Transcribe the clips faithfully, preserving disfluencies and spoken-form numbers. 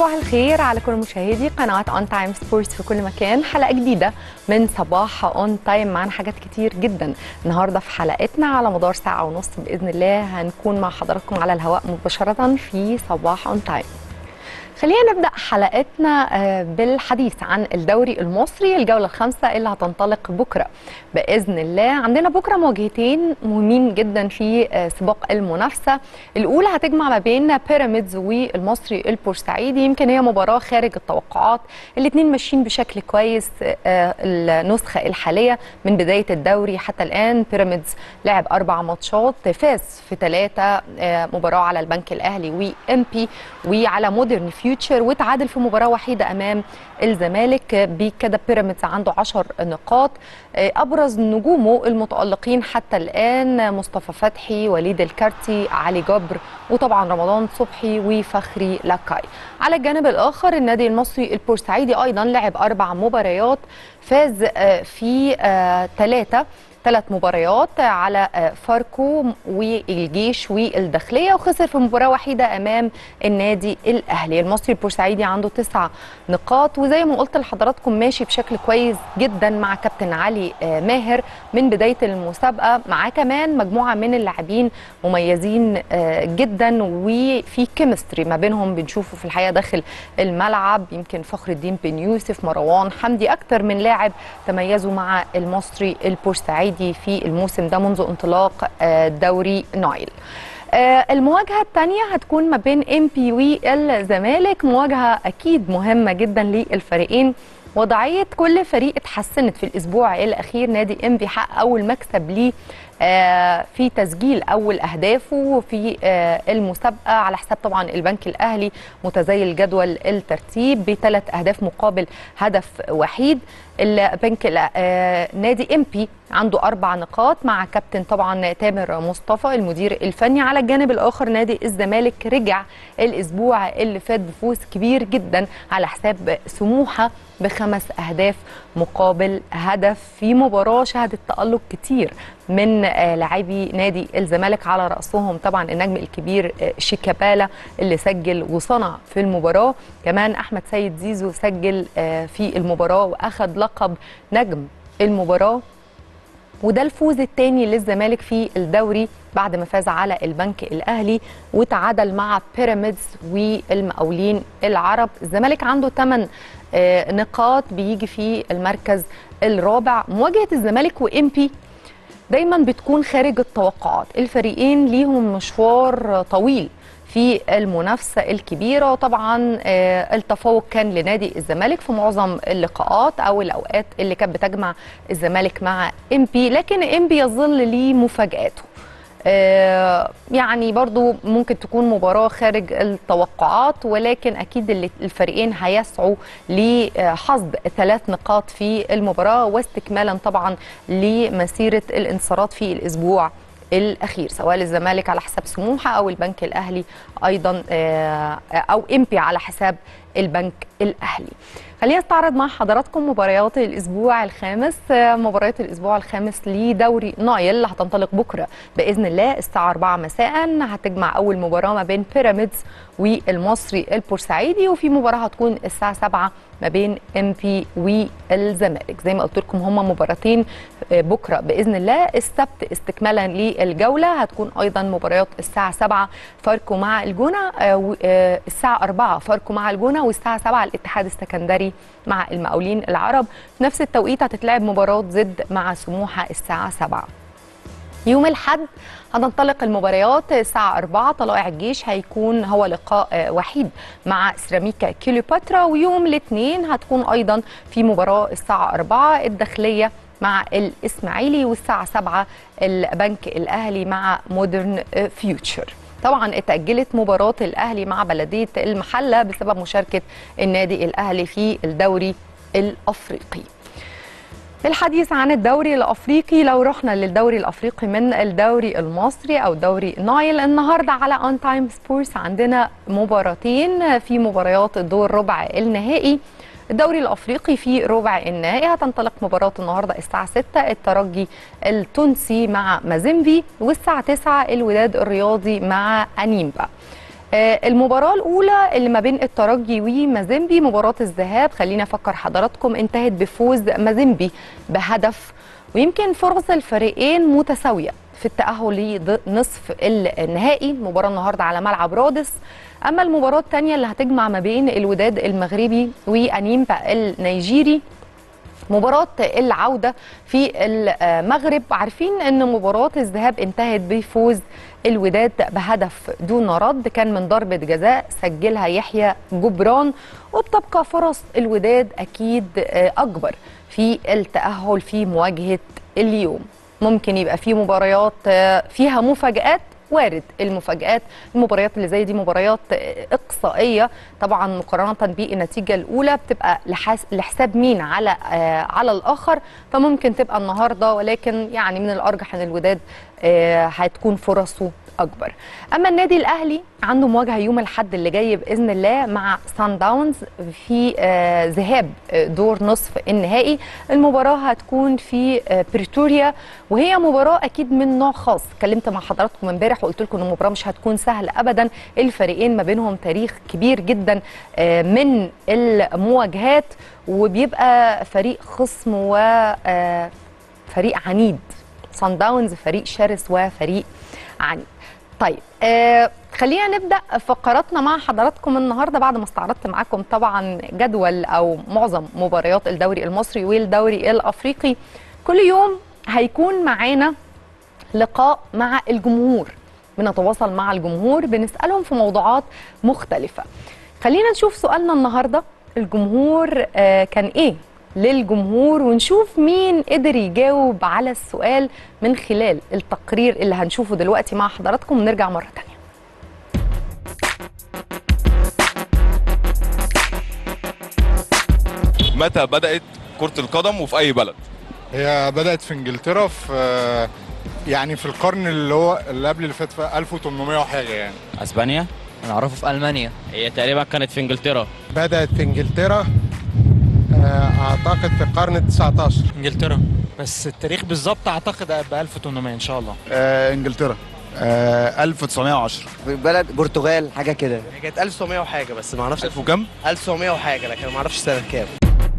صباح الخير على كل مشاهدي قناة اون تايم سبورتس في كل مكان. حلقة جديدة من صباح اون تايم، معانا حاجات كتير جدا النهارده في حلقتنا. على مدار ساعة ونص بإذن الله هنكون مع حضراتكم على الهواء مباشرة في صباح اون تايم. خلينا نبدأ حلقتنا بالحديث عن الدوري المصري، الجولة الخامسة اللي هتنطلق بكرة بإذن الله. عندنا بكرة مواجهتين مهمين جدا في سباق المنافسة. الأولى هتجمع ما بين بيراميدز والمصري البورسعيدي، يمكن هي مباراة خارج التوقعات، الاثنين ماشيين بشكل كويس النسخة الحالية من بداية الدوري حتى الآن. بيراميدز لعب أربع ماتشات، فاز في ثلاثة، مباراة على البنك الأهلي وإم بي وعلى مودرن فيوتشر، وتعادل في مباراة وحيدة أمام الزمالك. بكده بيراميدز عنده عشر نقاط. أبرز نجومه المتألقين حتى الآن مصطفى فتحي، وليد الكارتي، علي جبر، وطبعا رمضان صبحي وفخري لكاي. على الجانب الآخر النادي المصري البورسعيدي أيضا لعب أربع مباريات، فاز في ثلاثة ثلاث مباريات على فاركو والجيش والداخليه، وخسر في مباراه وحيده امام النادي الاهلي. المصري البورسعيدي عنده تسع نقاط، وزي ما قلت لحضراتكم ماشي بشكل كويس جدا مع كابتن علي ماهر من بدايه المسابقه. معاه كمان مجموعه من اللاعبين مميزين جدا، وفي كيمستري ما بينهم بنشوفه في الحقيقه داخل الملعب. يمكن فخر الدين بن يوسف، مروان حمدي، اكتر من لاعب تميزوا مع المصري البورسعيدي في الموسم ده منذ انطلاق دوري نايل. المواجهة الثانية هتكون ما بين إم بي والزمالك، مواجهة أكيد مهمة جدا للفريقين. وضعية كل فريق اتحسنت في الأسبوع الأخير. نادي إم بي حقق أول مكسب ليه في تسجيل أول أهدافه في المسابقة على حساب طبعا البنك الأهلي متزايل جدول الترتيب بثلاث أهداف مقابل هدف وحيد. البنك نادي إم بي عنده أربع نقاط مع كابتن طبعا تامر مصطفى المدير الفني. على الجانب الآخر نادي الزمالك رجع الأسبوع اللي فات بفوز كبير جدا على حساب سموحة بخمس أهداف مقابل هدف في مباراة شهدت تألق كتير من لاعبي نادي الزمالك، على رأسهم طبعا النجم الكبير شيكابالا اللي سجل وصنع في المباراة. كمان أحمد سيد زيزو سجل في المباراة وأخذ لقب نجم المباراة، وده الفوز الثاني للزمالك في الدوري بعد ما فاز على البنك الأهلي وتعادل مع بيراميدز والمقاولين العرب. الزمالك عنده ثمان نقاط، بيجي في المركز الرابع. مواجهة الزمالك وإم بي دايما بتكون خارج التوقعات، الفريقين ليهم مشوار طويل في المنافسة الكبيرة، وطبعا التفوق كان لنادي الزمالك في معظم اللقاءات أو الأوقات اللي كانت بتجمع الزمالك مع إم بي، لكن إم بي يظل ليه مفاجآته. يعني برضو ممكن تكون مباراة خارج التوقعات، ولكن أكيد الفريقين هيسعوا لحصد ثلاث نقاط في المباراة واستكمالا طبعا لمسيرة الانتصارات في الأسبوع الأخير، سواء الزمالك على حساب سموحة أو البنك الأهلي أيضا أو إم بي على حساب البنك الأهلي. خلينا نستعرض مع حضراتكم مباريات الأسبوع الخامس. مباريات الأسبوع الخامس لدوري نايل اللي هتنطلق بكرة بإذن الله الساعة أربعة مساء. هتجمع أول مباراة ما بين بيراميدز والمصري البورسعيدي، وفي مباراة هتكون الساعة سبعة ما بين إم بي والزمالك. زي ما قلت لكم هما مباراتين بكرة بإذن الله. السبت استكمالا للجولة هتكون أيضا مباريات الساعة سبعة فاركو مع الجونة، الساعة أربعة فاركو مع الجونة، والساعة سبعة الاتحاد السكندري مع المقاولين العرب. في نفس التوقيت هتتلعب مباراة زد مع سموحة الساعة سبعة. يوم الأحد هتنطلق المباريات الساعة أربعة. طلائع الجيش هيكون هو لقاء وحيد مع سيراميكا كليوباترا. ويوم الاثنين هتكون أيضا في مباراة الساعة أربعة الداخلية مع الإسماعيلي، والساعة سبعة البنك الأهلي مع مودرن فيوتشر. طبعا اتأجلت مباراة الأهلي مع بلدية المحلة بسبب مشاركة النادي الأهلي في الدوري الأفريقي. الحديث عن الدوري الأفريقي، لو رحنا للدوري الأفريقي من الدوري المصري أو دوري نايل، النهاردة على أون تايم سبورتس عندنا مباراتين في مباريات الدور ربع النهائي. الدوري الأفريقي في ربع النهائي هتنطلق مباراة النهاردة الساعة ستة، الترجي التونسي مع مازيمبي، والساعة تسعة الوداد الرياضي مع أنيمبا. المباراة الأولى اللي ما بين الترجي ومازيمبي مباراة الذهاب، خلينا أفكر حضراتكم، انتهت بفوز مازيمبي بهدف، ويمكن فرص الفريقين متساوية في التأهل لنصف النهائي. مباراة النهاردة على ملعب رادس. أما المباراة الثانية اللي هتجمع ما بين الوداد المغربي وأنيمبا النيجيري، مباراة العودة في المغرب. عارفين أن مباراة الذهاب انتهت بفوز الوداد بهدف دون رد، كان من ضربة جزاء سجلها يحيى جبران، وبتبقى فرص الوداد أكيد أكبر في التأهل في مواجهة اليوم. ممكن يبقى في مباريات فيها مفاجآت، وارد المفاجآت. المباريات اللي زي دي مباريات إقصائية طبعا مقارنة بالنتيجة الأولى، بتبقى لحساب مين على آه على الآخر، فممكن تبقى النهاردة، ولكن يعني من الأرجح أن الوداد آه هتكون فرصه أكبر. أما النادي الأهلي عنده مواجهة يوم الأحد اللي جاي بإذن الله مع سان داونز في آه ذهاب دور نصف النهائي. المباراة هتكون في آه بريتوريا، وهي مباراة أكيد من نوع خاص. اتكلمت مع حضراتكم امبارح وقلت لكم إن المباراة مش هتكون سهلة أبدا. الفريقين ما بينهم تاريخ كبير جدا آه من المواجهات، وبيبقى فريق خصم وفريق عنيد. سان داونز فريق شرس وفريق عنيد. طيب آه خلينا نبدأ فقراتنا مع حضراتكم النهاردة بعد ما استعرضت معاكم طبعا جدول أو معظم مباريات الدوري المصري والدوري الأفريقي. كل يوم هيكون معانا لقاء مع الجمهور، بنتواصل مع الجمهور بنسألهم في موضوعات مختلفة. خلينا نشوف سؤالنا النهاردة، الجمهور آه كان إيه للجمهور، ونشوف مين قدر يجاوب على السؤال من خلال التقرير اللي هنشوفه دلوقتي مع حضراتكم، ونرجع مرة تانية. متى بدأت كرة القدم وفي أي بلد؟ هي بدأت في انجلترا، في يعني في القرن اللي هو اللي قبل اللي فات، في ألف وثمانمائة وحاجة يعني. اسبانيا، انا اعرفه في المانيا. هي تقريبا كانت في انجلترا. بدأت في انجلترا اعتقد في القرن التاسع عشر. انجلترا، بس التاريخ بالظبط اعتقد ب ألف وثمانمائة ان شاء الله. آه انجلترا آه ألف وتسعمائة وعشرة. في بلد برتغال حاجه كده. هي كانت ألف وتسعمائة وحاجه، بس ما اعرفش ألف وكم؟ ألف وتسعمائة وحاجه، لكن ما اعرفش سنه كام.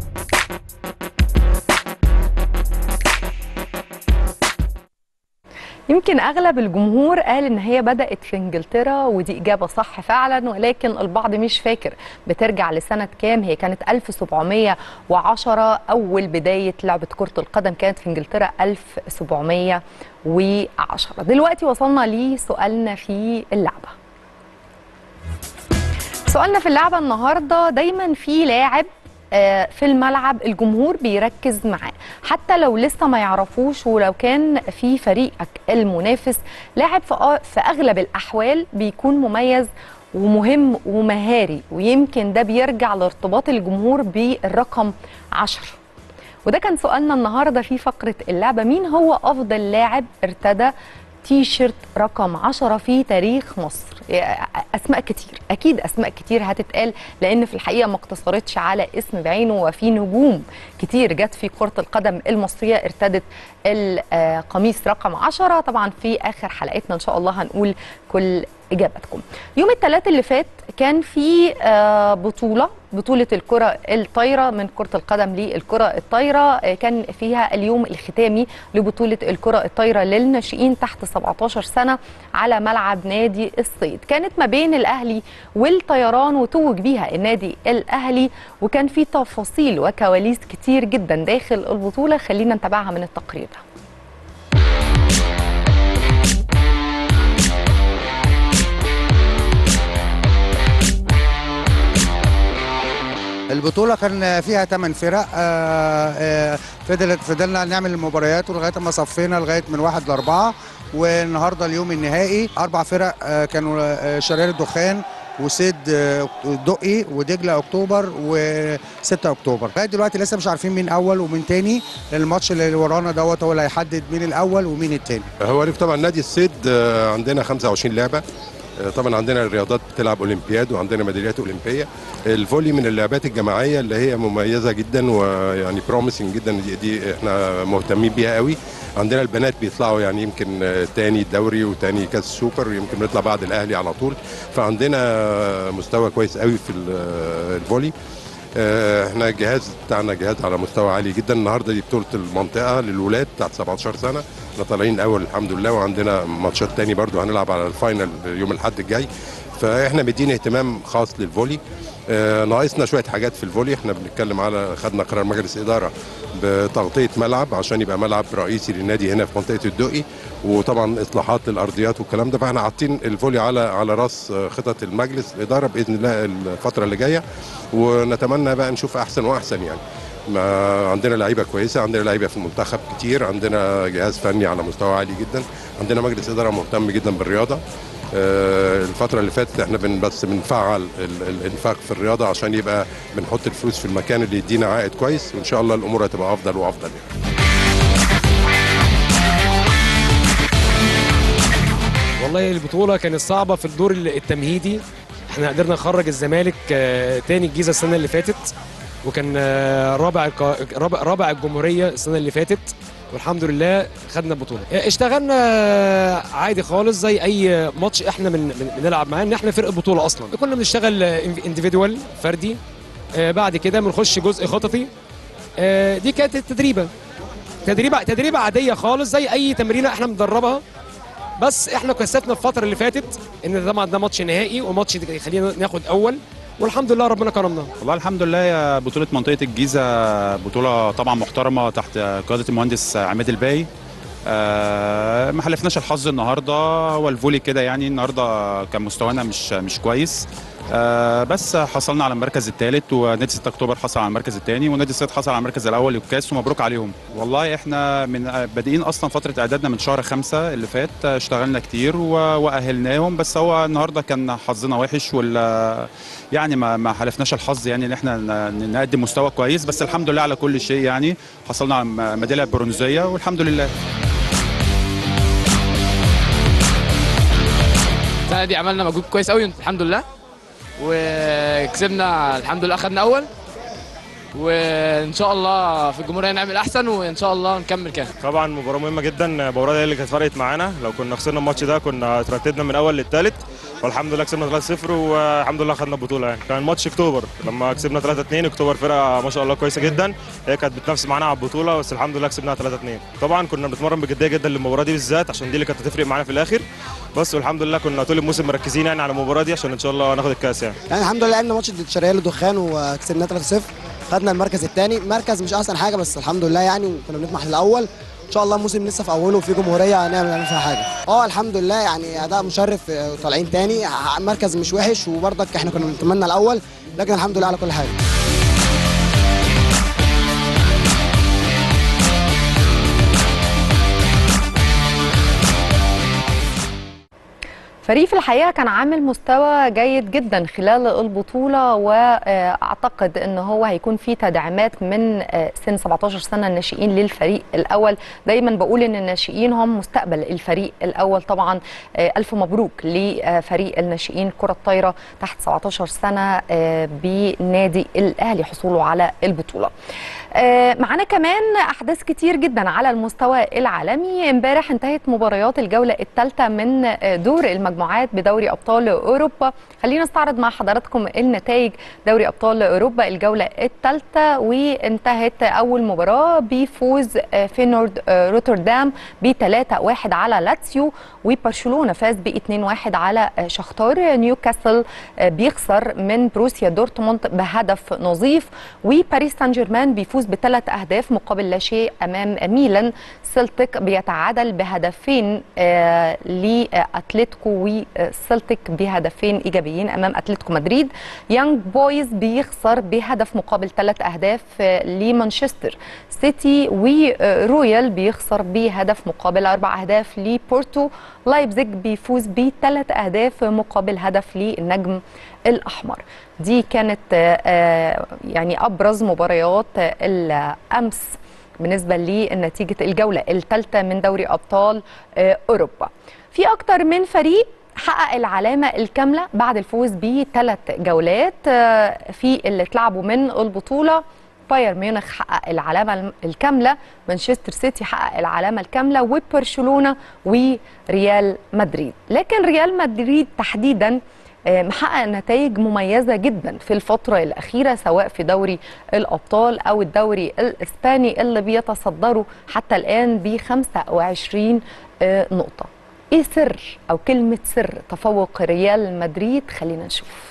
يمكن أغلب الجمهور قال إن هي بدأت في إنجلترا، ودي إجابة صح فعلا، ولكن البعض مش فاكر بترجع لسنة كام. هي كانت ألف وسبعمائة وعشرة، أول بداية لعبة كرة القدم كانت في إنجلترا ألف وسبعمائة وعشرة. دلوقتي وصلنا لسؤالنا في اللعبة. سؤالنا في اللعبة النهاردة، دايما في لاعب في الملعب الجمهور بيركز معاه حتى لو لسه ما يعرفوش، ولو كان في فريقك المنافس لاعب في أغلب الأحوال بيكون مميز ومهم ومهاري، ويمكن ده بيرجع لارتباط الجمهور بالرقم عشرة. وده كان سؤالنا النهاردة في فقرة اللعبة، مين هو أفضل لاعب ارتدى تي شيرت رقم عشرة في تاريخ مصر؟ اسماء كتير، اكيد اسماء كتير هتتقال، لان في الحقيقه ما اقتصرتش على اسم بعينه، وفي نجوم كتير جت في كره القدم المصريه ارتدت القميص رقم عشرة. طبعا في اخر حلقتنا ان شاء الله هنقول كل اجاباتكم. يوم الثلاث اللي فات كان في بطوله بطوله الكره الطايره، من كره القدم للكره الطايره، كان فيها اليوم الختامي لبطوله الكره الطايره للناشئين تحت سبعة عشر سنه على ملعب نادي الصيد. كانت ما بين الاهلي والطيران، وتوج بيها النادي الاهلي، وكان في تفاصيل وكواليس كتير جدا داخل البطوله. خلينا نتابعها من التقرير ده. البطولة كان فيها ثمان فرق، فضلت فضلنا نعمل المباريات لغاية ما صفينا لغاية من واحد لأربعة، والنهارده اليوم النهائي أربع فرق كانوا شرير الدخان وسيد دقي ودجله اكتوبر وستة اكتوبر. لغايه دلوقتي لسه مش عارفين مين اول ومين تاني. الماتش اللي ورانا دوت هو اللي هيحدد مين الاول ومين التاني. هو طبعا نادي الصيد عندنا خمسة وعشرين لعبه، طبعا عندنا الرياضات بتلعب اولمبياد وعندنا ميداليات اولمبيه. الفولي من اللعبات الجماعيه اللي هي مميزه جدا ويعني بروميسنج جدا، دي, دي احنا مهتمين بيها قوي. عندنا البنات بيطلعوا يعني يمكن تاني دوري وتاني كاس سوبر، يمكن بنطلع بعد الاهلي على طول، فعندنا مستوى كويس قوي في الفولي. احنا الجهاز بتاعنا جهاز على مستوى عالي جدا. النهارده دي بطوله المنطقه للولاد بتاعت سبعتاشر سنه، احنا طالعين الاول الحمد لله، وعندنا ماتشات تاني برضو هنلعب على الفاينل يوم الاحد الجاي، فاحنا مدين اهتمام خاص للفولي. اه ناقصنا شويه حاجات في الفولي، احنا بنتكلم على خدنا قرار مجلس اداره بتغطيه ملعب عشان يبقى ملعب رئيسي للنادي هنا في منطقه الدقي، وطبعا اصلاحات للارضيات والكلام ده، فاحنا حاطين الفولي على على راس خطط المجلس الاداره باذن الله الفتره اللي جايه، ونتمنى بقى نشوف احسن واحسن. يعني ما عندنا لعيبه كويسه، عندنا لعيبه في المنتخب كتير، عندنا جهاز فني على مستوى عالي جدا، عندنا مجلس اداره مهتم جدا بالرياضه. الفتره اللي فاتت احنا بن بس بنفعل الانفاق في الرياضه عشان يبقى بنحط الفلوس في المكان اللي يدينا عائد كويس، وان شاء الله الامور هتبقى افضل وافضل يعني. والله البطوله كانت صعبه في الدور التمهيدي. احنا قدرنا نخرج الزمالك تاني الجيزه السنه اللي فاتت، وكان رابع رابع رابع الجمهوريه السنه اللي فاتت، والحمد لله خدنا البطوله. اشتغلنا عادي خالص زي اي ماتش احنا من بنلعب معاه، ان احنا فرقه بطوله اصلا. كنا بنشتغل انديفيدوال فردي، بعد كده بنخش جزء خططي. دي كانت التدريبه تدريبه تدريبه عاديه خالص زي اي تمرينه احنا بندربها، بس احنا كسبنا الفتره اللي فاتت ان طبعا ده ماتش نهائي وماتش يخلينا ناخد اول، والحمد لله ربنا كرمنا. والله الحمد لله يا بطوله منطقه الجيزه بطوله طبعا محترمه تحت قياده المهندس عماد الباقي. أه ما حلفناش الحظ النهارده، هو الفولي كده يعني، النهارده كان مستوانا مش مش كويس. أه بس حصلنا على المركز الثالث، ونادي ستة اكتوبر حصل على المركز الثاني، ونادي الصيد حصل على المركز الاول والكاس، ومبروك عليهم. والله احنا من بادئين اصلا فتره اعدادنا من شهر خمسة اللي فات، اشتغلنا كتير واهلناهم، بس هو النهارده كان حظنا وحش، ولا يعني ما ما حلفناش الحظ يعني ان احنا نقدم مستوى كويس، بس الحمد لله على كل شيء يعني. حصلنا على ميداليه برونزيه والحمد لله. السنه دي عملنا مجهود كويس قوي الحمد لله، وكسبنا الحمد لله، اخذنا اول، وان شاء الله في الجمهوريه نعمل احسن، وان شاء الله نكمل كده. طبعا مباراه مهمه جدا، المباراه دي اللي كانت فرقت معانا، لو كنا خسرنا الماتش ده كنا ترتبنا من اول للثالث، والحمد لله كسبنا ثلاثة صفر، والحمد لله خدنا البطوله. يعني كان ماتش اكتوبر لما كسبنا ثلاثة اثنين، اكتوبر فرقه ما شاء الله كويسه جدا، هي كانت بتنافس معانا على البطوله، بس الحمد لله كسبناها ثلاثة اثنين. طبعا كنا بنتمرن بجديه جدا للمباراه دي بالذات، عشان دي اللي كانت هتفرق معانا في الاخر، بس والحمد لله كنا طول الموسم مركزين يعني على المباراه دي عشان ان شاء الله ناخد الكاس. يعني يعني الحمد لله لعبنا ماتش ضد الشرقيه للدخان وكسبناه ثلاثة صفر، خدنا المركز الثاني، مركز مش احسن حاجه بس الحمد لله يعني، كنا بنطمح للاول. ان شاء الله الموسم لسه في اوله وفي جمهوريه هنعمل نعمل فيها حاجه. اه الحمد لله يعني اداء مشرف، طالعين تاني، مركز مش وحش، وبرضك احنا كنا بنتمنى الاول، لكن الحمد لله على كل حاجه. فريق في الحقيقه كان عامل مستوى جيد جدا خلال البطوله، واعتقد ان هو هيكون في تدعيمات من سن سبعتاشر سنه الناشئين للفريق الاول. دايما بقول ان الناشئين هم مستقبل الفريق الاول. طبعا الف مبروك لفريق الناشئين كره الطايره تحت سبعتاشر سنه بنادي الاهلي حصوله على البطوله. معانا كمان احداث كتير جدا على المستوى العالمي. امبارح انتهت مباريات الجوله الثالثه من دور المجموعات بدوري ابطال اوروبا. خلينا نستعرض مع حضراتكم النتائج دوري ابطال اوروبا الجوله الثالثه، وانتهت اول مباراه بفوز فينورد روتردام ب ثلاثة واحد على لاتسيو، وبرشلونه فاز ب اثنين واحد على شختار. نيوكاسل بيخسر من بروسيا دورتموند بهدف نظيف، وباريس سان جيرمان بيفوز بثلاث اهداف مقابل لا شيء امام ميلان. سلتيك بيتعادل بهدفين آه لاتلتيكو، وسلتيك بهدفين ايجابيين امام اتلتيكو مدريد. يانج بويز بيخسر بهدف مقابل ثلاث اهداف آه لمانشستر سيتي، ورويال بيخسر بهدف مقابل اربع اهداف لبورتو. لايبزيج بيفوز بثلاث اهداف مقابل هدف للنجم الاحمر. دي كانت آه يعني ابرز مباريات الامس بالنسبه لنتيجه الجوله الثالثه من دوري ابطال اوروبا. في اكتر من فريق حقق العلامة الكاملة بعد الفوز بثلاث جولات في اللي اتلعبوا من البطولة. بايرن ميونخ حقق العلامة الكاملة، مانشستر سيتي حقق العلامة الكاملة، وبرشلونة وريال مدريد. لكن ريال مدريد تحديدا محقق نتائج مميزة جدا في الفترة الأخيرة، سواء في دوري الأبطال أو الدوري الإسباني اللي بيتصدروا حتى الآن ب خمسة وعشرين نقطة. إيه سر أو كلمة سر تفوق ريال مدريد؟ خلينا نشوف.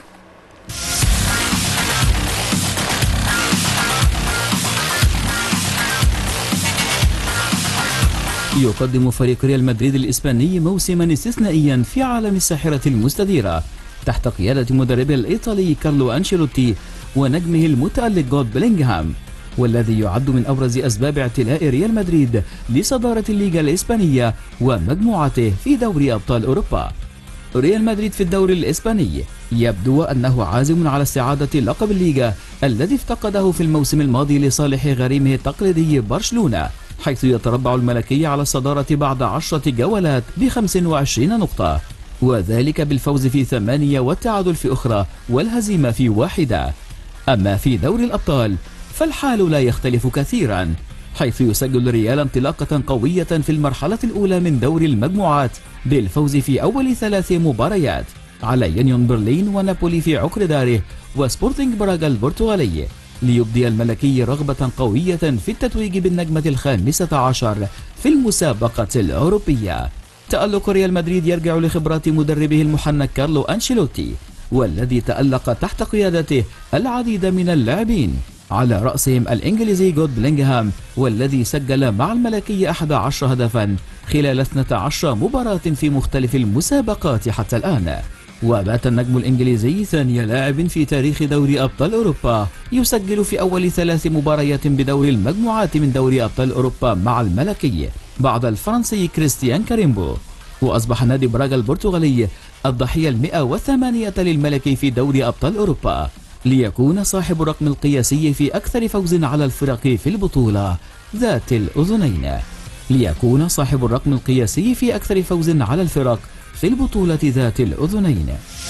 يقدم فريق ريال مدريد الإسباني موسما استثنائيا في عالم الساحرة المستديرة تحت قيادة مدربه الإيطالي كارلو أنشيلوتي ونجمه المتألق جود بلينغهام، والذي يعد من أبرز أسباب اعتلاء ريال مدريد لصدارة الليغا الإسبانية ومجموعته في دوري أبطال أوروبا. ريال مدريد في الدوري الإسباني يبدو أنه عازم على استعادة لقب الليغا الذي افتقده في الموسم الماضي لصالح غريمه التقليدي برشلونة، حيث يتربع الملكي على الصدارة بعد عشرة جولات بخمس وعشرين نقطة، وذلك بالفوز في ثمانية والتعادل في أخرى والهزيمة في واحدة. أما في دوري الأبطال فالحال لا يختلف كثيرا، حيث يسجل الريال انطلاقة قوية في المرحلة الأولى من دوري المجموعات بالفوز في أول ثلاث مباريات على يونيون برلين ونابولي في عقر داره وسبورتينغ براغا البرتغالي، ليبدي الملكي رغبة قوية في التتويج بالنجمة الخامسة عشر في المسابقة الأوروبية. تألق ريال مدريد يرجع لخبرات مدربه المحنك كارلو أنشيلوتي، والذي تألق تحت قيادته العديد من اللاعبين، على رأسهم الإنجليزي جود بلينغهام، والذي سجل مع الملكي أحد عشر هدفا خلال اثنتي عشرة مباراة في مختلف المسابقات حتى الآن. وبات النجم الإنجليزي ثاني لاعب في تاريخ دوري أبطال أوروبا يسجل في أول ثلاث مباريات بدور المجموعات من دوري أبطال أوروبا مع الملكي بعد الفرنسي كريستيان كاريمبو. وأصبح نادي براغا البرتغالي الضحية المئة وثمانية للملكي في دوري أبطال أوروبا، ليكون صاحب الرقم القياسي في أكثر فوز على الفرق في البطولة ذات الأذنين ليكون صاحب الرقم القياسي في أكثر فوز على الفرق في البطولة ذات الأذنين.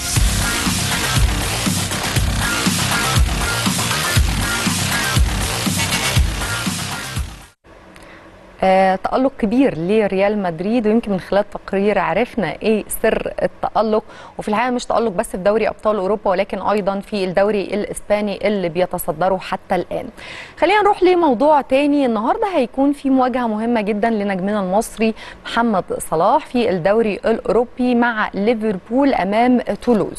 آه، تألق كبير لريال مدريد، ويمكن من خلال تقرير عرفنا ايه سر التألق، وفي الحقيقة مش تألق بس في دوري أبطال أوروبا ولكن أيضا في الدوري الإسباني اللي بيتصدره حتى الآن. خلينا نروح لموضوع تاني. النهاردة هيكون في مواجهة مهمة جدا لنجمنا المصري محمد صلاح في الدوري الأوروبي مع ليفربول أمام تولوز.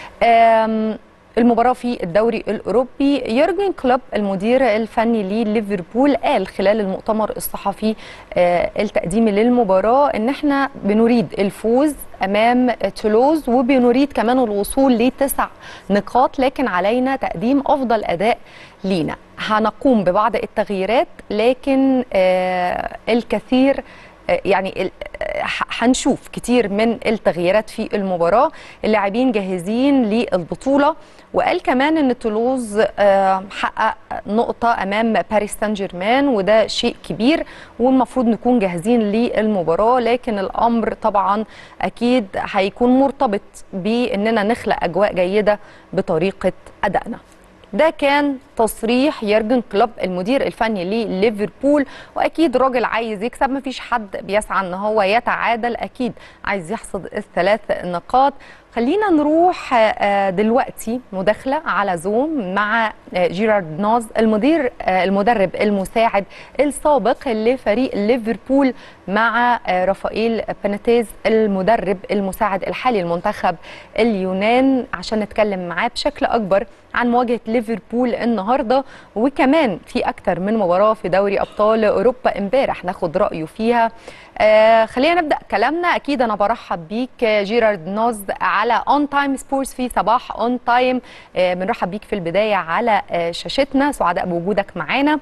المباراة في الدوري الأوروبي، يورجن كلوب المدير الفني لليفربول قال خلال المؤتمر الصحفي التقديمي للمباراة إن احنا بنريد الفوز أمام تولوز وبنريد كمان الوصول لتسع نقاط، لكن علينا تقديم أفضل أداء لينا. هنقوم ببعض التغييرات لكن الكثير يعني هنشوف كتير من التغييرات في المباراة. اللاعبين جاهزين للبطولة، وقال كمان ان تولوز حقق نقطة امام باريس سان جيرمان وده شيء كبير والمفروض نكون جاهزين للمباراة، لكن الامر طبعا اكيد هيكون مرتبط باننا نخلق اجواء جيدة بطريقة ادائنا. ده كان تصريح يورجن كلوب المدير الفني لليفربول، واكيد راجل عايز يكسب، مفيش حد بيسعى ان هو يتعادل، اكيد عايز يحصد الثلاث نقاط. خلينا نروح دلوقتي مداخله على زوم مع جيرارد نوز المدير المدرب المساعد السابق لفريق ليفربول مع رافائيل بينيتيز المدرب المساعد الحالي المنتخب اليونان، عشان نتكلم معاه بشكل اكبر عن مواجهه ليفربول النهارده، وكمان في اكتر من مباراه في دوري ابطال اوروبا امبارح ناخد رايه فيها. آه خلينا نبدا كلامنا. اكيد انا برحب بيك جيرارد نوز على اون تايم سبورتس في صباح اون تايم. آه بنرحب بيك في البدايه على آه شاشتنا، سعداء بوجودك معانا،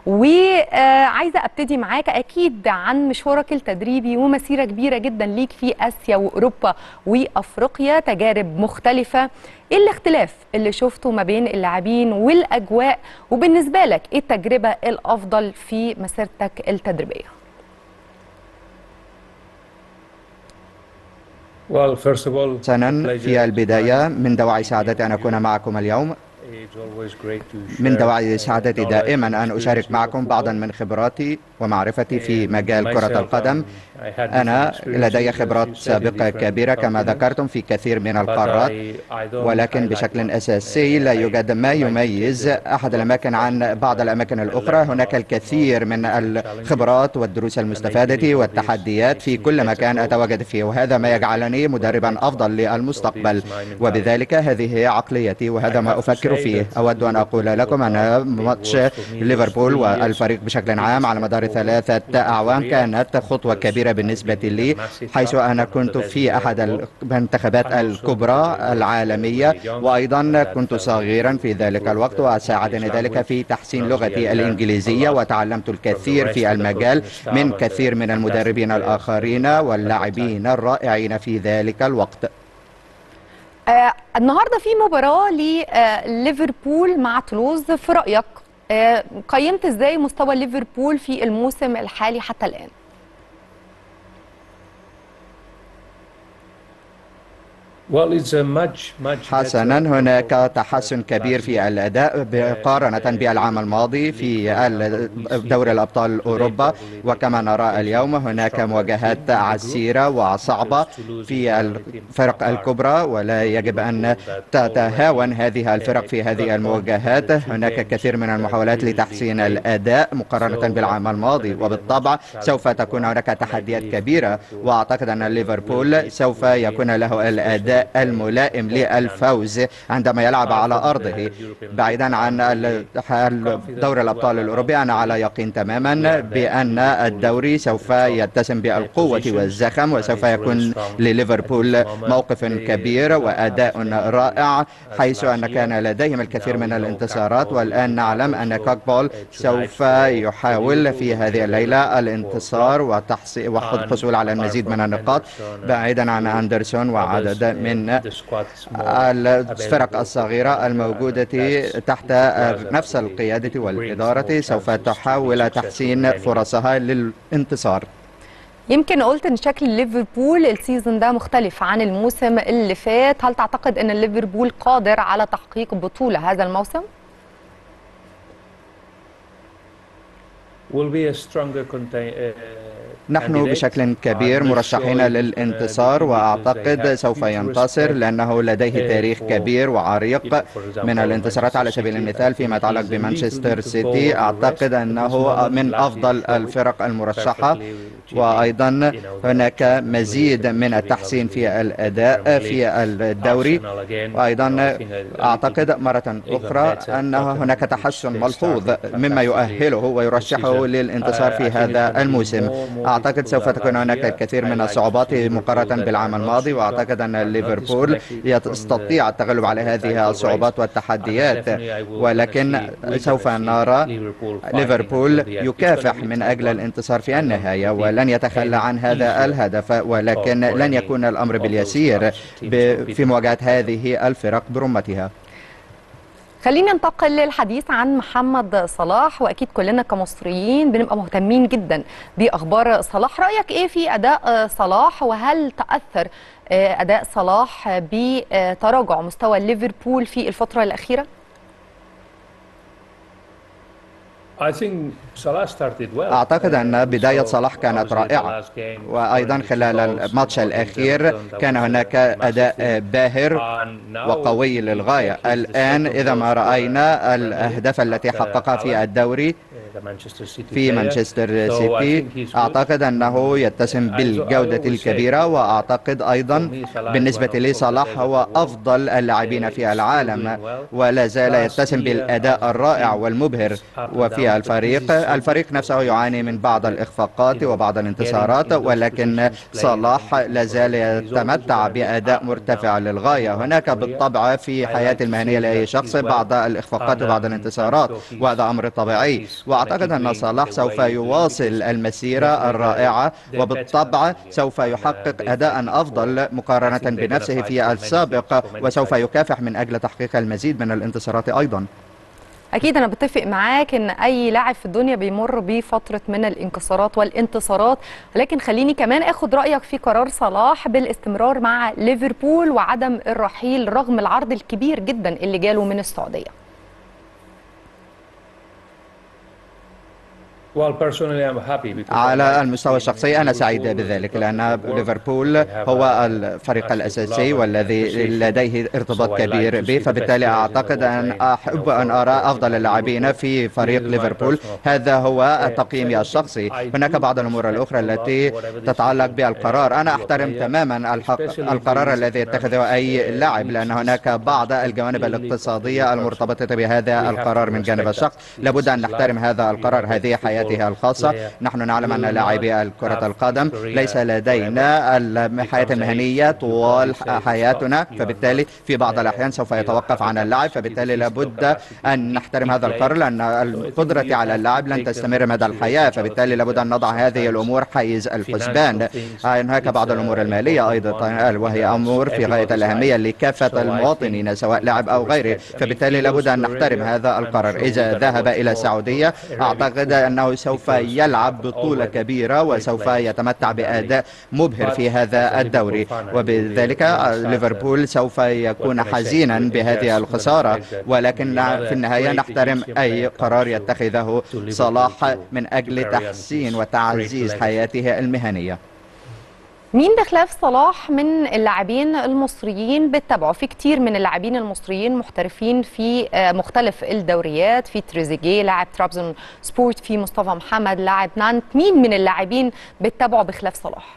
وعايزه آه ابتدي معاك اكيد عن مشوارك التدريبي ومسيره كبيره جدا ليك في اسيا واوروبا وافريقيا، تجارب مختلفه. ايه الاختلاف اللي شفته ما بين اللاعبين والاجواء، وبالنسبه لك ايه التجربه الافضل في مسيرتك التدريبيه؟ حسناً، في البداية من دواعي سعادتي أن أكون معكم اليوم. من دواعي سعادتي دائما أن أشارك معكم بعضا من خبراتي ومعرفتي في مجال كرة القدم. أنا لدي خبرات سابقة كبيرة كما ذكرتم في كثير من القارات، ولكن بشكل أساسي لا يوجد ما يميز أحد الأماكن عن بعض الأماكن الأخرى. هناك الكثير من الخبرات والدروس المستفادة والتحديات في كل مكان أتواجد فيه، وهذا ما يجعلني مدربا أفضل للمستقبل، وبذلك هذه هي عقليتي وهذا ما أفكر فيه. أود أن أقول لكم أن ماتش ليفربول والفريق بشكل عام على مدار ثلاثة أعوام كانت خطوة كبيرة بالنسبة لي، حيث أنا كنت في أحد المنتخبات الكبرى العالمية، وأيضا كنت صغيرا في ذلك الوقت، وساعدني ذلك في تحسين لغتي الإنجليزية، وتعلمت الكثير في المجال من كثير من المدربين الآخرين واللاعبين الرائعين في ذلك الوقت. آه النهارده في مباراه لليفربول مع تولوز، في رايك آه قيمت ازاي مستوى ليفربول في الموسم الحالي حتى الان؟ حسنا، هناك تحسن كبير في الأداء مقارنة بالعام الماضي في دوري الأبطال أوروبا، وكما نرى اليوم هناك مواجهات عسيرة وصعبة في الفرق الكبرى، ولا يجب أن تتهاون هذه الفرق في هذه المواجهات. هناك كثير من المحاولات لتحسين الأداء مقارنة بالعام الماضي، وبالطبع سوف تكون هناك تحديات كبيرة، وأعتقد أن ليفربول سوف يكون له الأداء الملائم للفوز عندما يلعب على أرضه. بعيدا عن دوري الأبطال الأوروبي، أنا على يقين تماما بأن الدوري سوف يتسم بالقوة والزخم، وسوف يكون لليفربول موقف كبير وأداء رائع، حيث أن كان لديهم الكثير من الانتصارات، والآن نعلم أن كوكبول سوف يحاول في هذه الليلة الانتصار والحصول على المزيد من النقاط، بعيدا عن أندرسون وعدد من الفرق الصغيرة الموجودة تحت نفس القيادة والإدارة سوف تحاول تحسين فرصها للانتصار. يمكن قلت ان شكل ليفربول السيزون ده مختلف عن الموسم اللي فات، هل تعتقد ان ليفربول قادر على تحقيق بطولة هذا الموسم؟ نحن بشكل كبير مرشحين للانتصار، وأعتقد سوف ينتصر لأنه لديه تاريخ كبير وعريق من الانتصارات. على سبيل المثال فيما يتعلق بمانشستر سيتي، أعتقد أنه من أفضل الفرق المرشحة، وأيضا هناك مزيد من التحسين في الأداء في الدوري، وأيضا أعتقد مرة أخرى أن هناك تحسن ملحوظ مما يؤهله ويرشحه للانتصار في هذا الموسم. أعتقد سوف تكون هناك الكثير من الصعوبات مقارنة بالعام الماضي، وأعتقد أن ليفربول يستطيع التغلب على هذه الصعوبات والتحديات، ولكن سوف نرى ليفربول يكافح من أجل الانتصار في النهاية ولن يتخلى عن هذا الهدف، ولكن لن يكون الأمر باليسير في مواجهة هذه الفرق برمتها. خلينا ننتقل للحديث عن محمد صلاح، واكيد كلنا كمصريين بنبقى مهتمين جدا باخبار صلاح. رايك ايه في اداء صلاح، وهل تاثر اداء صلاح بتراجع مستوى ليفربول في الفتره الاخيره؟ أعتقد أن بداية صلاح كانت رائعة، وأيضا خلال الماتش الأخير كان هناك أداء باهر وقوي للغاية. الآن إذا ما رأينا الأهداف التي حققها في الدوري في مانشستر سيتي، أعتقد أنه يتسم بالجودة الكبيرة، وأعتقد أيضا بالنسبة لي صلاح هو أفضل اللاعبين في العالم، ولا زال يتسم بالأداء الرائع والمبهر. وفي الفريق الفريق نفسه يعاني من بعض الإخفاقات وبعض الانتصارات، ولكن صلاح لا زال يتمتع بأداء مرتفع للغاية. هناك بالطبع في حياة المهنية لأي شخص بعض الإخفاقات وبعض الانتصارات، وهذا أمر طبيعي، وأعتقد أن صلاح سوف يواصل المسيرة الرائعة، وبالطبع سوف يحقق أداء أفضل مقارنة بنفسه في السابق، وسوف يكافح من أجل تحقيق المزيد من الانتصارات أيضا. اكيد انا بتفق معاك ان اي لاعب في الدنيا بيمر بفتره من الانكسارات والانتصارات، ولكن خليني كمان اخد رايك في قرار صلاح بالاستمرار مع ليفربول وعدم الرحيل رغم العرض الكبير جدا اللي جاله من السعوديه. على المستوى الشخصي أنا سعيد بذلك، لأن ليفربول هو الفريق الأساسي والذي لديه ارتباط كبير به، فبالتالي أعتقد أن أحب أن أرى أفضل اللاعبين في فريق ليفربول. هذا هو تقييمي الشخصي. هناك بعض الأمور الأخرى التي تتعلق بالقرار. أنا أحترم تماما القرار الذي يتخذه أي لاعب، لأن هناك بعض الجوانب الاقتصادية المرتبطة بهذا القرار من جانب الشخص. لابد أن نحترم هذا القرار، هذه حياته الخاصة. نحن نعلم أن لاعبي كرة القدم ليس لدينا الحياة المهنية طوال حياتنا، فبالتالي في بعض الأحيان سوف يتوقف عن اللعب، فبالتالي لابد أن نحترم هذا القرار، لأن القدرة على اللعب لن تستمر مدى الحياة، فبالتالي لابد أن نضع هذه الأمور حيز الحسبان. هناك بعض الأمور المالية أيضا، وهي أمور في غاية الأهمية لكافة المواطنين سواء لاعب أو غيره، فبالتالي لابد أن نحترم هذا القرار. إذا ذهب إلى السعودية أعتقد أنه سوف يلعب بطولة كبيرة وسوف يتمتع بأداء مبهر في هذا الدوري، وبذلك ليفربول سوف يكون حزينا بهذه الخسارة، ولكن في النهاية نحترم أي قرار يتخذه صلاح من أجل تحسين وتعزيز حياته المهنية. مين بخلاف صلاح من اللاعبين المصريين بتتابعه؟ في كتير من اللاعبين المصريين محترفين في مختلف الدوريات، في تريزيجيه لاعب ترابزون سبورت، في مصطفى محمد لاعب نانت. مين من اللاعبين بتتابعه بخلاف صلاح؟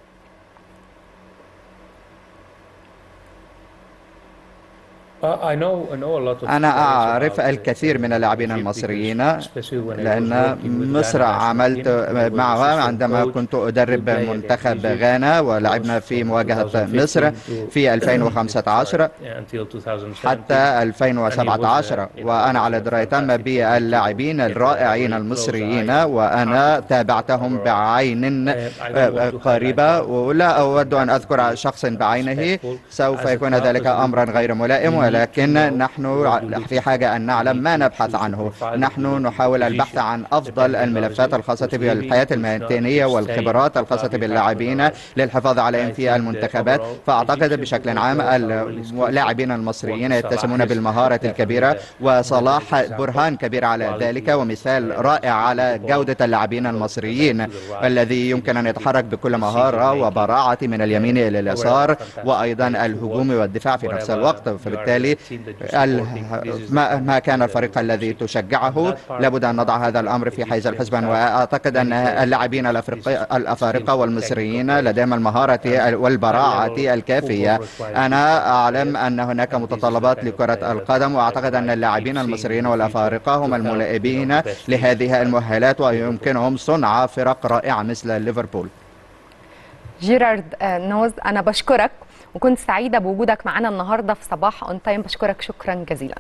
أنا أعرف الكثير من اللاعبين المصريين، لأن مصر عملت معها عندما كنت أدرب منتخب غانا، ولعبنا في مواجهة مصر في ألفين وخمسة عشر حتى ألفين وسبعة عشر، وأنا على دراية تامة باللاعبين الرائعين المصريين، وأنا تابعتهم بعين قريبة، ولا أود أن أذكر شخص بعينه، سوف يكون ذلك أمرا غير ملائم، ولكن نحن في حاجة أن نعلم ما نبحث عنه. نحن نحاول البحث عن أفضل الملفات الخاصة بالحياة المهنية والخبرات الخاصة باللاعبين للحفاظ عليهم في المنتخبات. فأعتقد بشكل عام اللاعبين المصريين يتسمون بالمهارة الكبيرة، وصلاح برهان كبير على ذلك ومثال رائع على جودة اللاعبين المصريين الذي يمكن أن يتحرك بكل مهارة وبراعة من اليمين إلى اليسار، وأيضا الهجوم والدفاع في نفس الوقت. فبالتالي ما كان الفريق الذي تشجعه لابد أن نضع هذا الأمر في حيز الحسبان. وأعتقد أن اللاعبين الأفارقة والمصريين لديهم المهارة والبراعة الكافية. أنا أعلم أن هناك متطلبات لكرة القدم، وأعتقد أن اللاعبين المصريين والأفارقة هم الملائمين لهذه المؤهلات، ويمكنهم صنع فرق رائعة مثل ليفربول. جيرارد نوز، أنا بشكرك وكنت سعيدة بوجودك معنا النهاردة في صباح اون تايم. بشكرك شكرا جزيلا.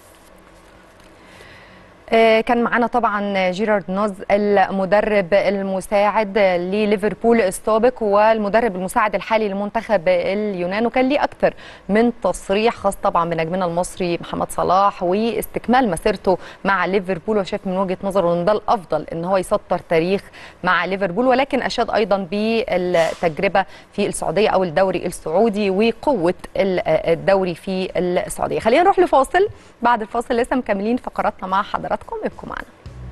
كان معنا طبعا جيرارد نوز المدرب المساعد لليفربول السابق والمدرب المساعد الحالي لمنتخب اليونان، وكان ليه اكثر من تصريح خاص طبعا بنجمنا المصري محمد صلاح واستكمال مسيرته مع ليفربول، وشاف من وجهة نظره ان ده الافضل ان هو يسطر تاريخ مع ليفربول، ولكن اشاد ايضا بالتجربه في السعوديه او الدوري السعودي وقوه الدوري في السعوديه. خلينا نروح لفاصل، بعد الفاصل لسه مكملين فقراتنا مع حضراتكم، ابقوا معنا.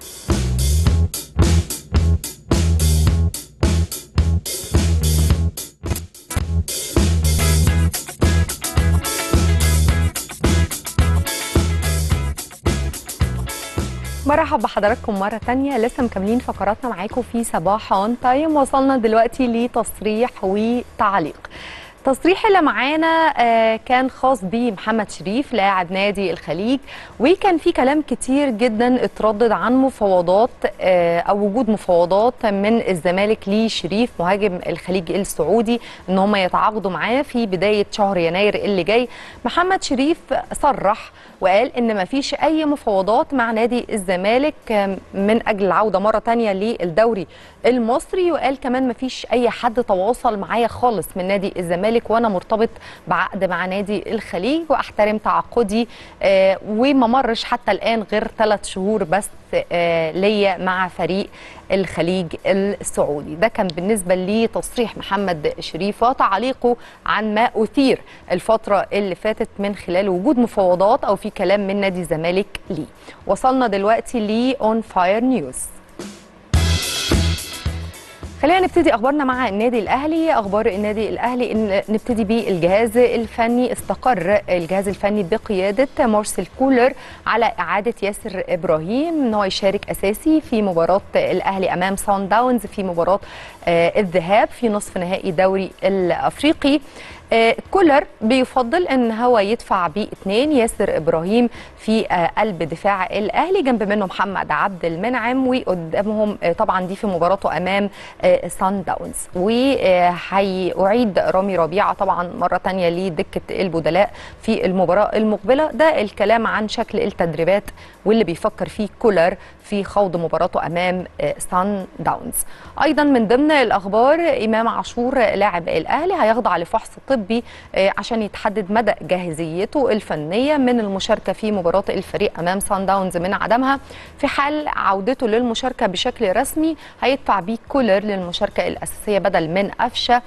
مرحبا بحضراتكم مرة تانية، لسه مكملين فقراتنا معاكم في صباح اون تايم. وصلنا دلوقتي لتصريح وتعليق. التصريح اللي معانا كان خاص بمحمد شريف لاعب نادي الخليج، وكان في كلام كتير جدا اتردد عن مفاوضات او وجود مفاوضات من الزمالك لشريف مهاجم الخليج السعودي ان هم يتعاقدوا معاه في بدايه شهر يناير اللي جاي. محمد شريف صرح وقال ان ما فيش اي مفاوضات مع نادي الزمالك من اجل العوده مره ثانيه للدوري المصري، وقال كمان ما فيش اي حد تواصل معايا خالص من نادي الزمالك الزمالك وانا مرتبط بعقد مع نادي الخليج واحترم تعاقدي، آه وما مرش حتى الان غير ثلاث شهور بس آه ليا مع فريق الخليج السعودي. ده كان بالنسبه لتصريح محمد شريف وتعليقه عن ما اثير الفتره اللي فاتت من خلال وجود مفاوضات او في كلام من نادي الزمالك ليه. وصلنا دلوقتي ل اون فاير نيوز. خلينا نبتدي اخبارنا مع النادي الاهلي. اخبار النادي الاهلي ان نبتدي بالجهاز الفني. استقر الجهاز الفني بقياده مارسيل كولر على اعاده ياسر ابراهيم ان هو يشارك اساسي في مباراه الاهلي امام سان داونز في مباراه الذهاب في نصف نهائي دوري الافريقي. كولر بيفضل ان هو يدفع باثنين ياسر ابراهيم في قلب دفاع الاهلي، جنب منه محمد عبد المنعم، وقدامهم طبعا دي في مباراته امام سان داونز. وهيعيد رامي ربيعه طبعا مره ثانيه لدكه البدلاء في المباراه المقبله. ده الكلام عن شكل التدريبات واللي بيفكر فيه كولر في خوض مباراته امام سان داونز. ايضا من ضمن الاخبار امام عاشور لاعب الاهلي هيخضع لفحص طبي عشان يتحدد مدى جاهزيته الفنيه من المشاركه في مباراه الفريق امام سان داونز من عدمها. في حال عودته للمشاركه بشكل رسمي هيدفع بيه كولر للمشاركه الاساسيه بدل من قفشه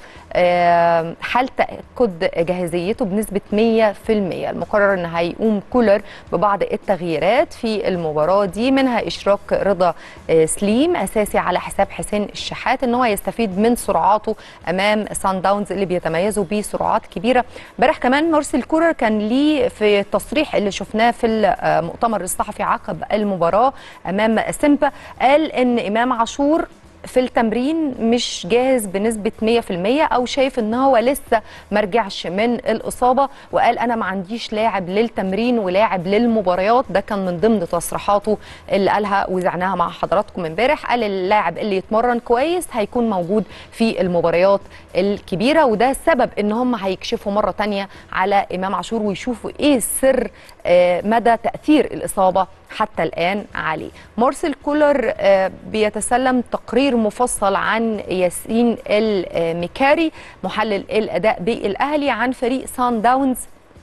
حال تاكد جاهزيته بنسبه مية في المية. المقرر ان هيقوم كولر ببعض التغييرات في المباراه دي، منها اشراك رضا سليم اساسي على حساب حسين الشحات ان هو يستفيد من سرعاته امام سان داونز اللي بيتميزوا بسرعات كبيره. امبارح كمان مارسيل كولر كان ليه في التصريح اللي شفناه في المؤتمر الصحفي عقب المباراه امام سيمبا قال ان امام عاشور في التمرين مش جاهز بنسبة مية في المية او شايف ان هو لسه مرجعش من الاصابة، وقال انا ما عنديش لاعب للتمرين ولاعب للمباريات. ده كان من ضمن تصريحاته اللي قالها وزعناها مع حضراتكم امبارح. قال اللاعب اللي يتمرن كويس هيكون موجود في المباريات الكبيرة، وده سبب ان هم هيكشفوا مرة تانية على امام عاشور ويشوفوا ايه سر مدى تأثير الاصابة حتى الآن عليه. مارسيل كولر بيتسلم تقرير مفصل عن ياسين المكاري محلل الأداء بالأهلي عن فريق سان داونز،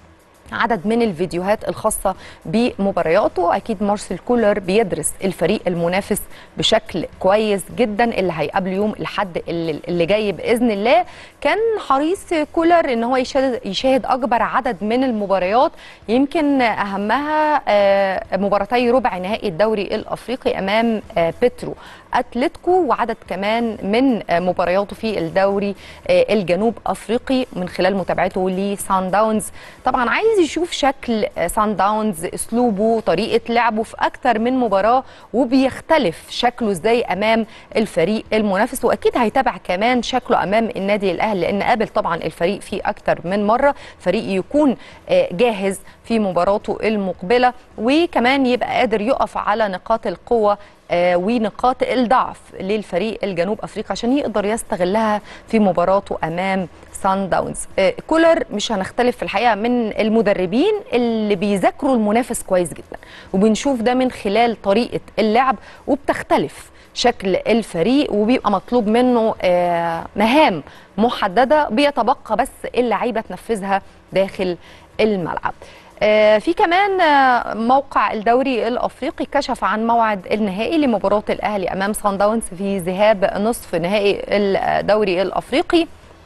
عدد من الفيديوهات الخاصة بمبارياته. أكيد مارسيل كولر بيدرس الفريق المنافس بشكل كويس جدا اللي هيقابله يوم الأحد اللي, اللي جاي بإذن الله. كان حريص كولر إن هو يشاهد, يشاهد أكبر عدد من المباريات، يمكن أهمها مباراتي ربع نهائي الدوري الأفريقي أمام بيترو أتلتيكو، وعدد كمان من مبارياته في الدوري الجنوب أفريقي من خلال متابعته لسان داونز. طبعا عايز يشوف شكل سان داونز، اسلوبه، طريقه لعبه في اكتر من مباراه، وبيختلف شكله ازاي امام الفريق المنافس. واكيد هيتابع كمان شكله امام النادي الاهلي لان قابل طبعا الفريق في اكتر من مره، فريق يكون جاهز في مباراته المقبله وكمان يبقى قادر يقف على نقاط القوه ونقاط الضعف للفريق الجنوب افريقيا عشان يقدر يستغلها في مباراته امام سان داونز. كولر مش هنختلف في الحقيقه من المدربين اللي بيذاكروا المنافس كويس جدا، وبنشوف ده من خلال طريقه اللعب، وبتختلف شكل الفريق وبيبقى مطلوب منه مهام محدده بيتبقى بس اللعيبه تنفذها داخل الملعب. في كمان موقع الدوري الافريقي كشف عن موعد النهائي لمباراه الاهلي امام سان داونز في ذهاب نصف نهائي الدوري الافريقي.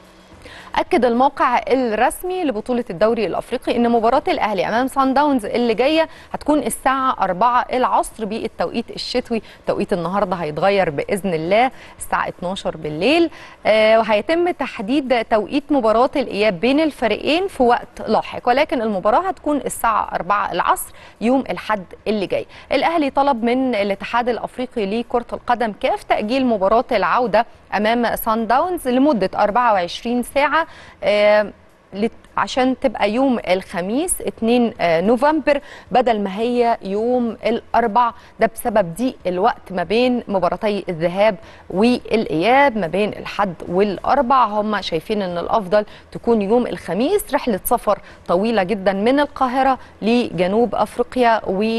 أكد الموقع الرسمي لبطولة الدوري الأفريقي أن مباراة الأهلي أمام سان داونز اللي جاية هتكون الساعة أربعة العصر بالتوقيت الشتوي. توقيت النهاردة هيتغير بإذن الله الساعة اتناشر بالليل، آه وهيتم تحديد توقيت مباراة الإياب بين الفريقين في وقت لاحق، ولكن المباراة هتكون الساعة أربعة العصر يوم الأحد اللي جاي. الأهلي طلب من الاتحاد الأفريقي لكرة القدم كاف تأجيل مباراة العودة أمام سان داونز لمدة أربعة وعشرين ساعة، آه عشان تبقى يوم الخميس اتنين نوفمبر بدل ما هي يوم الاربع. ده بسبب ضيق الوقت ما بين مباراتي الذهاب والاياب ما بين الحد والاربع. هم شايفين ان الافضل تكون يوم الخميس، رحله سفر طويله جدا من القاهره لجنوب افريقيا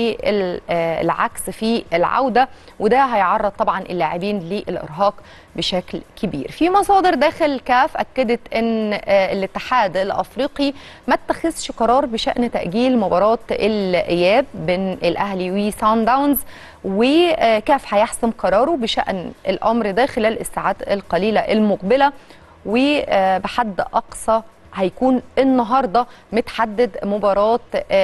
والعكس في العوده، وده هيعرض طبعا اللاعبين للارهاق بشكل كبير. في مصادر داخل كاف اكدت ان الاتحاد الافريقي ما اتخذش قرار بشان تاجيل مباراه الاياب بين الاهلي وسان داونز، وكاف هيحسم قراره بشان الامر ده خلال الساعات القليله المقبله، وبحد اقصى هيكون النهارده متحدد مباراه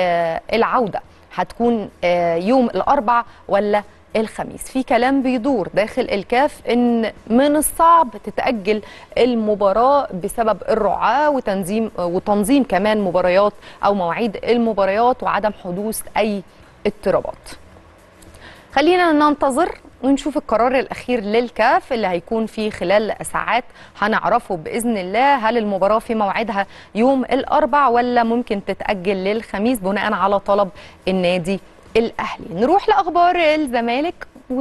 العوده هتكون يوم الاربع ولا الخميس. في كلام بيدور داخل الكاف ان من الصعب تتأجل المباراة بسبب الرعاة وتنظيم وتنظيم كمان مباريات او مواعيد المباريات وعدم حدوث اي اضطرابات. خلينا ننتظر ونشوف القرار الأخير للكاف اللي هيكون فيه خلال ساعات هنعرفه بإذن الله. هل المباراة في موعدها يوم الأربع ولا ممكن تتأجل للخميس بناء على طلب النادي الأهلي؟ نروح لأخبار الزمالك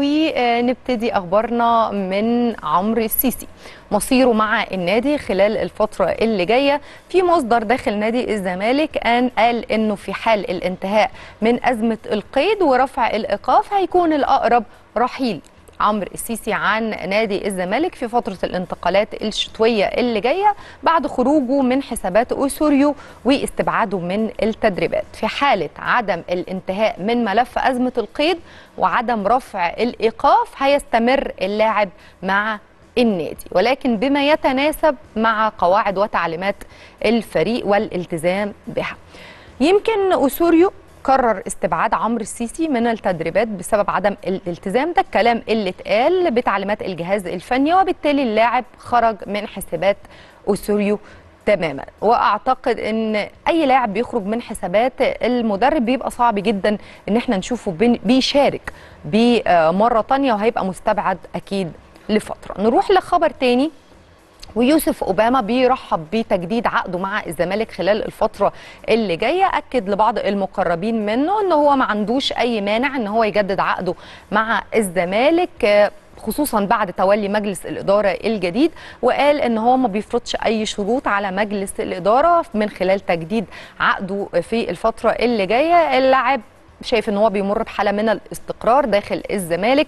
ونبتدي أخبارنا من عمرو السيسي. مصيره مع النادي خلال الفترة اللي جاية. في مصدر داخل نادي الزمالك قال, قال إنه في حال الانتهاء من أزمة القيد ورفع الإيقاف هيكون الأقرب رحيل عمرو السيسي عن نادي الزمالك في فترة الانتقالات الشتوية اللي جاية بعد خروجه من حسابات أوسوريو واستبعاده من التدريبات. في حالة عدم الانتهاء من ملف أزمة القيد وعدم رفع الإيقاف هيستمر اللاعب مع النادي، ولكن بما يتناسب مع قواعد وتعليمات الفريق والالتزام بها. يمكن أوسوريو قرر استبعاد عمرو السيسي من التدريبات بسبب عدم الالتزام، ده الكلام اللي اتقال بتعليمات الجهاز الفني، وبالتالي اللاعب خرج من حسابات أوسوريو تماما. واعتقد ان اي لاعب بيخرج من حسابات المدرب بيبقى صعب جدا ان احنا نشوفه بيشارك بمره ثانيه، وهيبقى مستبعد اكيد لفتره. نروح لخبر تاني، ويوسف أوباما بيرحب بتجديد عقده مع الزمالك خلال الفترة اللي جاية. أكد لبعض المقربين منه أنه هو ما عندوش أي مانع أنه هو يجدد عقده مع الزمالك، خصوصا بعد تولي مجلس الإدارة الجديد، وقال أنه هو ما بيفرضش أي شروط على مجلس الإدارة من خلال تجديد عقده في الفترة اللي جاية. اللاعب شايف ان هو بيمر بحاله من الاستقرار داخل الزمالك،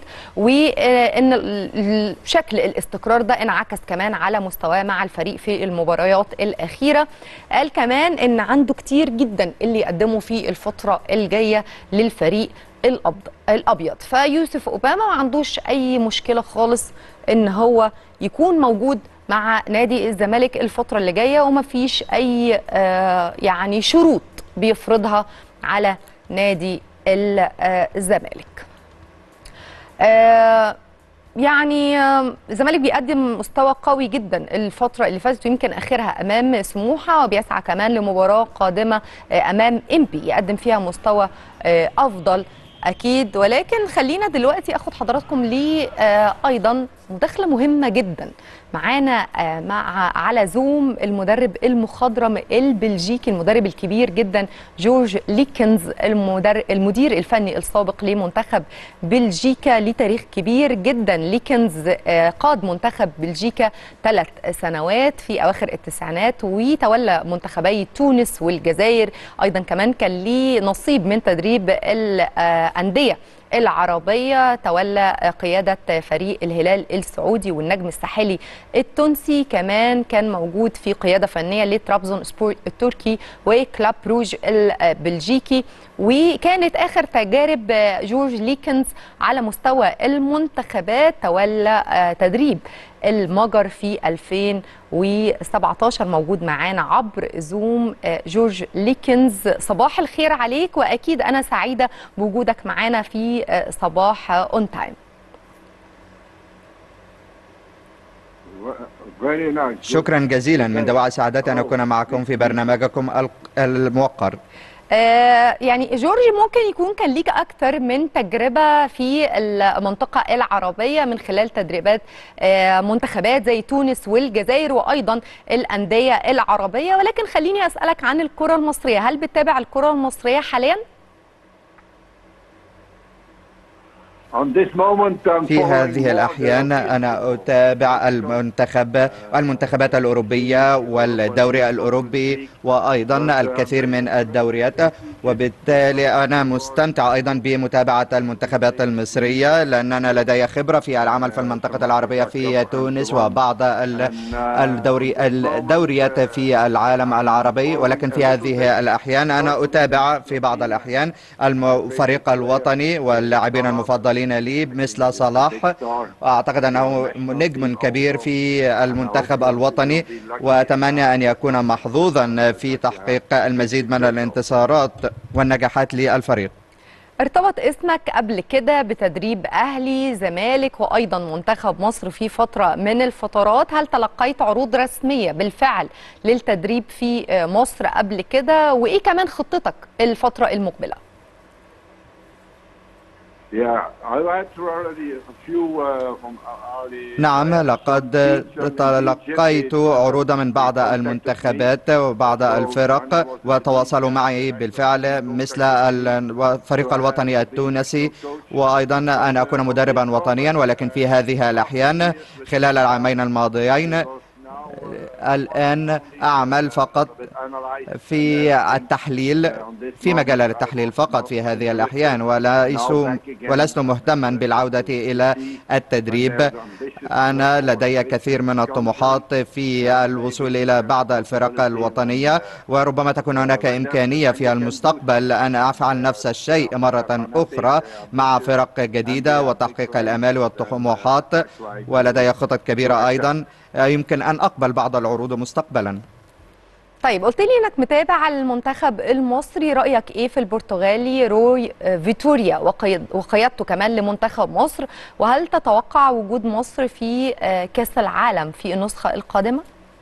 وان شكل الاستقرار ده انعكس كمان على مستواه مع الفريق في المباريات الاخيره. قال كمان ان عنده كتير جدا اللي يقدمه في الفتره الجايه للفريق الابيض. فيوسف اوباما ما عندوش اي مشكله خالص ان هو يكون موجود مع نادي الزمالك الفتره اللي جايه، وما فيش اي آه يعني شروط بيفرضها على نادي الزمالك. آه يعني الزمالك بيقدم مستوى قوي جدا الفترة اللي فاتت، ويمكن آخرها أمام سموحة، وبيسعى كمان لمباراة قادمة أمام إمبي يقدم فيها مستوى أفضل أكيد. ولكن خلينا دلوقتي أخد حضراتكم ليه أيضا مداخلة مهمة جدا معانا مع على زوم المدرب المخضرم البلجيكي، المدرب الكبير جدا جورج ليكنز، المدرب المدير الفني السابق لمنتخب بلجيكا، ليه تاريخ كبير جدا. ليكنز قاد منتخب بلجيكا ثلاث سنوات في اواخر التسعينات، وتولى منتخبي تونس والجزائر، ايضا كمان كان ليه نصيب من تدريب الانديه العربية، تولى قيادة فريق الهلال السعودي والنجم الساحلي التونسي، كمان كان موجود في قيادة فنية لترابزون سبور التركي وكلاب روج البلجيكي. وكانت آخر تجارب جورج ليكنز على مستوى المنتخبات تولى تدريب المجر في ألفين وسبعتاشر. موجود معانا عبر زوم جورج ليكنز. صباح الخير عليك، وأكيد أنا سعيدة بوجودك معانا في صباح أون تايم. شكرا جزيلا، من دواعي سعادتي أن أكون معكم في برنامجكم الموقر. آه يعني جورجي، ممكن يكون كان ليك أكثر من تجربة في المنطقة العربية من خلال تدريبات آه منتخبات زي تونس والجزائر وأيضا الأندية العربية، ولكن خليني أسألك عن الكرة المصرية. هل بتتابع الكرة المصرية حاليا؟ في هذه الأحيان أنا أتابع المنتخب المنتخبات الأوروبية والدوري الأوروبي وأيضا الكثير من الدوريات، وبالتالي أنا مستمتع أيضا بمتابعة المنتخبات المصرية لأننا لدي خبرة في العمل في المنطقة العربية في تونس وبعض الدوري الدوريات في العالم العربي. ولكن في هذه الأحيان أنا أتابع في بعض الأحيان الفريق الوطني واللاعبين المفضلين لي مثل صلاح، أعتقد أنه نجم كبير في المنتخب الوطني وأتمنى أن يكون محظوظا في تحقيق المزيد من الانتصارات والنجاحات للفريق. ارتبط اسمك قبل كده بتدريب أهلي، زمالك وأيضا منتخب مصر في فترة من الفترات. هل تلقيت عروض رسمية بالفعل للتدريب في مصر قبل كده؟ وإيه كمان خطتك الفترة المقبلة؟ نعم، لقد تلقيت عروضا من بعض المنتخبات وبعض الفرق وتواصلوا معي بالفعل، مثل الفريق الوطني التونسي وأيضا أن أكون مدربا وطنيا. ولكن في هذه الأحيان خلال العامين الماضيين الآن أعمل فقط في التحليل، في مجال التحليل فقط في هذه الأحيان، ولست مهتما بالعودة إلى التدريب. أنا لدي كثير من الطموحات في الوصول إلى بعض الفرق الوطنية، وربما تكون هناك إمكانية في المستقبل أن أفعل نفس الشيء مرة أخرى مع فرق جديدة وتحقيق الآمال والطموحات. ولدي خطط كبيرة أيضا، يمكن أن أقبل بعض العروض مستقبلا. طيب، قلت لي انك متابع المنتخب المصري، رأيك ايه في البرتغالي روي فيتوريا وقيادته كمان لمنتخب مصر؟ وهل تتوقع وجود مصر في كأس العالم في النسخة القادمة؟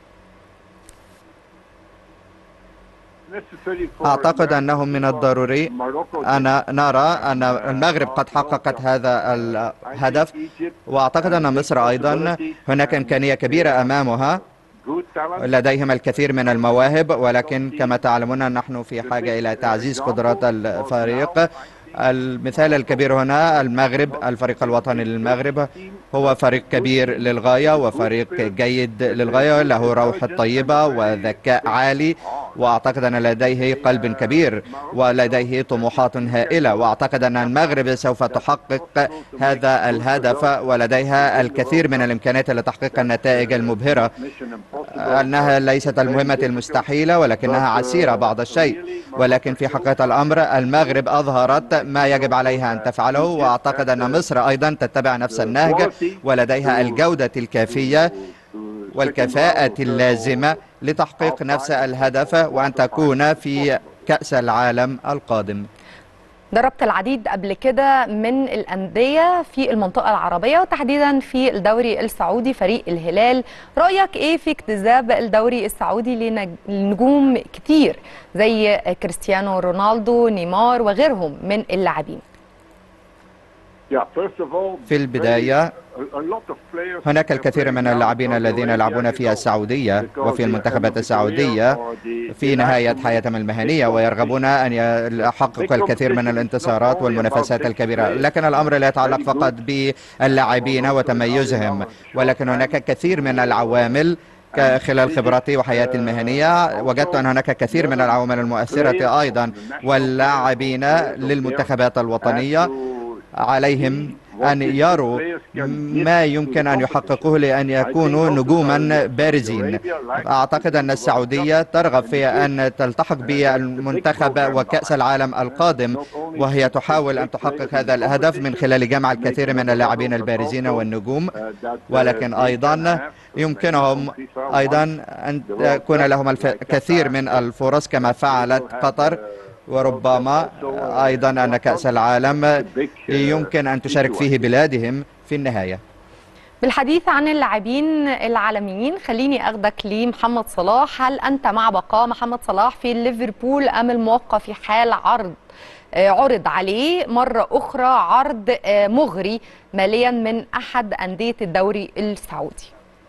أعتقد أنه من الضروري أن نرى أن المغرب قد حققت هذا الهدف، وأعتقد أن مصر أيضا هناك إمكانية كبيرة أمامها، لديهم الكثير من المواهب. ولكن كما تعلمون نحن في حاجة إلى تعزيز قدرات الفريق. المثال الكبير هنا المغرب، الفريق الوطني للمغرب هو فريق كبير للغاية وفريق جيد للغاية، له روح طيبة وذكاء عالي، وأعتقد أن لديه قلب كبير ولديه طموحات هائلة. وأعتقد أن المغرب سوف تحقق هذا الهدف، ولديها الكثير من الإمكانيات لتحقيق النتائج المبهرة. أنها ليست المهمة المستحيلة ولكنها عسيرة بعض الشيء، ولكن في حقيقة الأمر المغرب أظهرت ما يجب عليها أن تفعله. وأعتقد أن مصر أيضا تتبع نفس النهج ولديها الجودة الكافية والكفاءة اللازمة لتحقيق نفس الهدف وأن تكون في كأس العالم القادم. دربت العديد قبل كده من الأندية في المنطقة العربية وتحديدا في الدوري السعودي فريق الهلال. رأيك إيه في اكتساب الدوري السعودي لنجوم كتير زي كريستيانو رونالدو، نيمار وغيرهم من اللاعبين؟ في البداية هناك الكثير من اللاعبين الذين يلعبون في السعودية وفي المنتخبات السعودية في نهاية حياتهم المهنية ويرغبون أن يحققوا الكثير من الانتصارات والمنافسات الكبيرة. لكن الأمر لا يتعلق فقط باللاعبين وتميزهم، ولكن هناك كثير من العوامل. خلال خبراتي وحياتي المهنية وجدت أن هناك كثير من العوامل المؤثرة أيضا، واللاعبين للمنتخبات الوطنية عليهم أن يروا ما يمكن أن يحققوه لأن يكونوا نجوما بارزين. أعتقد أن السعودية ترغب في أن تلتحق بالمنتخب وكأس العالم القادم، وهي تحاول أن تحقق هذا الهدف من خلال جمع الكثير من اللاعبين البارزين والنجوم. ولكن أيضا يمكنهم أيضا أن تكون لهم الكثير من الفرص كما فعلت قطر، وربما أيضا أن كأس العالم يمكن أن تشارك فيه بلادهم في النهاية. بالحديث عن اللاعبين العالميين خليني اخدك لمحمد صلاح. هل انت مع بقاء محمد صلاح في ليفربول ام الموقع في حال عرض عرض عليه مرة أخرى عرض مغري ماليا من أحد أندية الدوري السعودي؟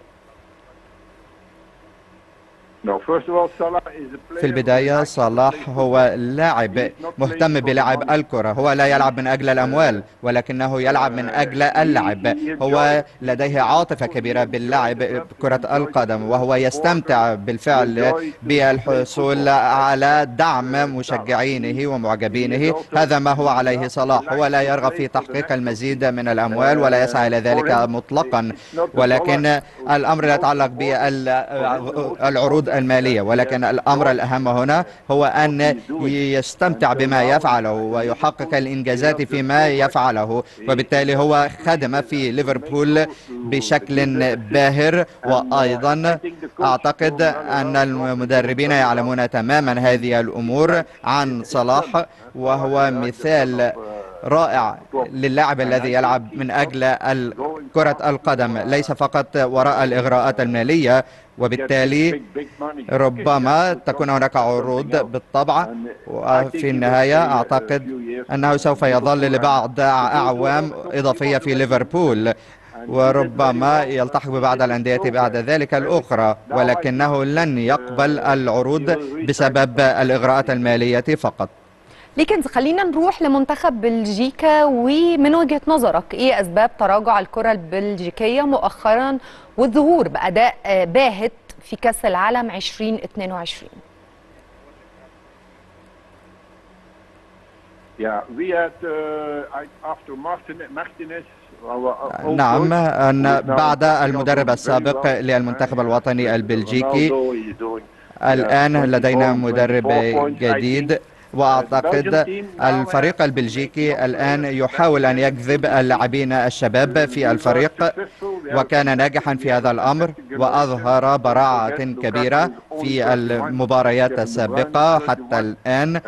في البداية صلاح هو لاعب مهتم بلعب الكرة، هو لا يلعب من أجل الأموال ولكنه يلعب من أجل اللعب. هو لديه عاطفة كبيرة باللعب كرة القدم، وهو يستمتع بالفعل بالحصول على دعم مشجعينه ومعجبينه. هذا ما هو عليه صلاح، هو لا يرغب في تحقيق المزيد من الأموال ولا يسعى إلى ذلك مطلقا، ولكن الأمر لا يتعلق بالعروض المالية، ولكن الأمر الأهم هنا هو أن يستمتع بما يفعله ويحقق الإنجازات فيما يفعله، وبالتالي هو خدم في ليفربول بشكل باهر. وأيضا أعتقد أن المدربين يعلمون تماما هذه الأمور عن صلاح، وهو مثال رائع للاعب الذي يلعب من أجل كرة القدم ليس فقط وراء الإغراءات المالية، وبالتالي ربما تكون هناك عروض بالطبع. وفي النهاية أعتقد أنه سوف يظل لبعض أعوام إضافية في ليفربول، وربما يلتحق ببعض الأندية بعد ذلك الأخرى، ولكنه لن يقبل العروض بسبب الإغراءات المالية فقط. لكن خلينا نروح لمنتخب بلجيكا، ومن وجهة نظرك ايه اسباب تراجع الكرة البلجيكية مؤخرا والظهور بأداء باهت في كأس العالم ألفين واثنين وعشرين؟ نعم، أن بعد المدرب السابق للمنتخب الوطني البلجيكي الآن لدينا مدرب جديد، وأعتقد الفريق البلجيكي الآن يحاول أن يجذب اللاعبين الشباب في الفريق، وكان ناجحا في هذا الأمر وأظهر براعة كبيرة في المباريات السابقة حتى الآن.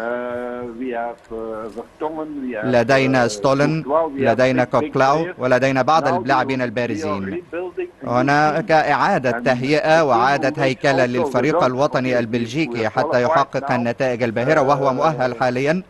لدينا ستولن، لدينا كوكلاو، ولدينا بعض اللاعبين البارزين. هناك إعادة تهيئة وإعادة هيكلة للفريق الوطني البلجيكي حتى يحقق النتائج الباهرة، وهو مؤهل حاليا.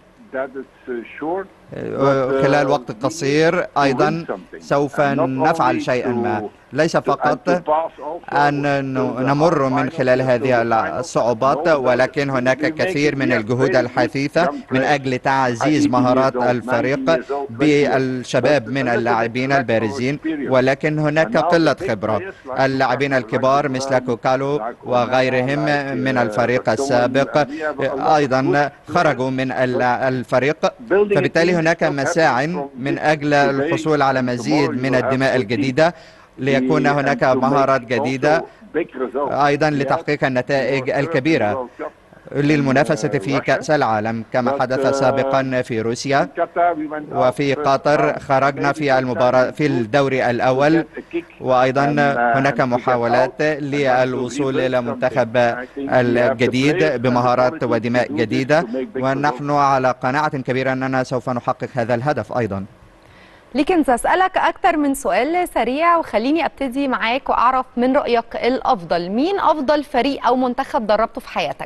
خلال وقت قصير أيضا سوف نفعل شيئا ما، ليس فقط أن نمر من خلال هذه الصعوبات، ولكن هناك كثير من الجهود الحثيثة من أجل تعزيز مهارات الفريق بالشباب من اللاعبين البارزين، ولكن هناك قلة خبرة. اللاعبين الكبار مثل كوكالو وغيرهم من الفريق السابق أيضا خرجوا من الفريق، فبالتالي هناك مساع من أجل الحصول على مزيد من الدماء الجديدة ليكون هناك مهارات جديدة أيضا لتحقيق النتائج الكبيرة للمنافسة في كأس العالم كما حدث سابقا في روسيا وفي قطر. خرجنا في المباراة في الدوري الأول، وأيضا هناك محاولات للوصول إلى منتخب الجديد بمهارات ودماء جديدة، ونحن على قناعة كبيرة أننا سوف نحقق هذا الهدف أيضا. لكن سأسألك أكثر من سؤال سريع، وخليني أبتدي معاك وأعرف من رأيك الأفضل، مين أفضل فريق أو منتخب دربته في حياتك؟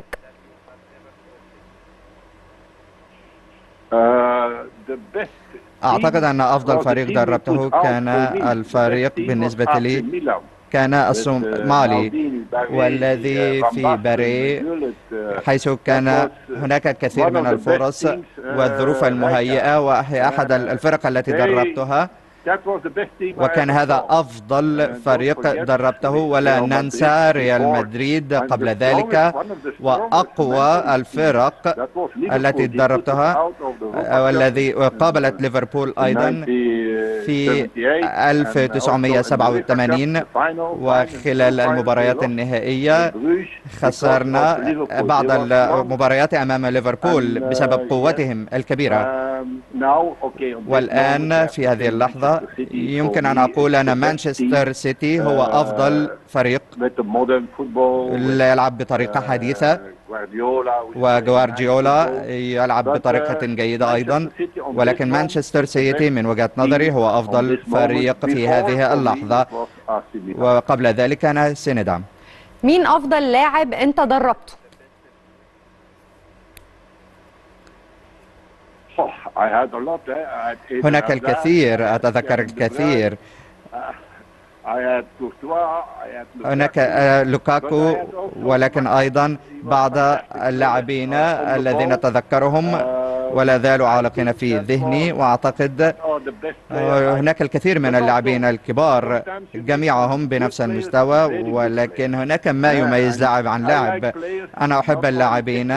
أعتقد أن أفضل فريق دربته كان الفريق بالنسبة لي كان الصومالي، والذي في باري، حيث كان هناك الكثير من الفرص والظروف المهيئة، وهي أحد الفرق التي دربتها، وكان هذا أفضل فريق دربته. ولا ننسى ريال مدريد قبل ذلك، وأقوى الفرق التي دربتها والذي قابلت ليفربول أيضا في ألف وتسعمئة وسبعة وثمانين، وخلال المباريات النهائية خسرنا بعض المباريات أمام ليفربول بسبب قوتهم الكبيرة. والآن في هذه اللحظة يمكن أن أقول أن مانشستر سيتي هو أفضل فريق لا يلعب بطريقة حديثة، وجوارديولا يلعب بطريقة جيدة أيضا، ولكن مانشستر سيتي من وجهة نظري هو أفضل فريق في هذه اللحظة، وقبل ذلك كان سيندام. مين أفضل لاعب أنت دربته؟ هناك الكثير، أتذكر الكثير. هناك لوكاكو، ولكن أيضا بعض اللاعبين الذين أتذكرهم ولا زالوا عالقين في ذهني، وأعتقد هناك الكثير من اللاعبين الكبار جميعهم بنفس المستوى، ولكن هناك ما يميز لاعب عن لاعب. أنا أحب اللاعبين،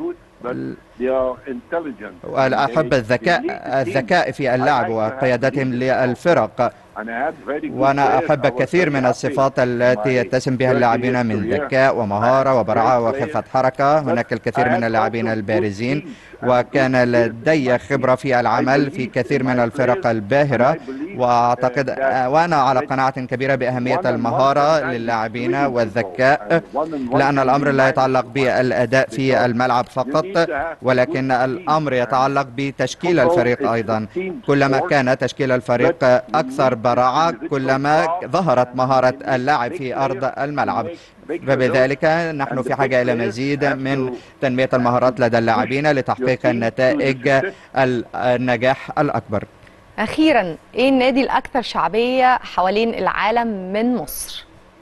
وأحب الذكاء الذكاء في اللعب وقيادتهم للفرق، وأنا أحب كثير من الصفات التي يتسم بها اللاعبين من ذكاء ومهارة وبراعة وخفة حركة. هناك الكثير من اللاعبين البارزين، وكان لدي خبرة في العمل في كثير من الفرق الباهرة، وأعتقد وأنا على قناعة كبيرة بأهمية المهارة للاعبين والذكاء، لأن الأمر لا يتعلق بالأداء في الملعب فقط، ولكن الأمر يتعلق بتشكيل الفريق أيضا. كلما كان تشكيل الفريق أكثر براعة كلما ظهرت مهارة اللاعب في أرض الملعب، فبذلك نحن في حاجة إلى مزيد من تنمية المهارات لدى اللاعبين لتحقيق النتائج النجاح الأكبر. أخيرا، إيه النادي الأكثر شعبية حوالين العالم من مصر؟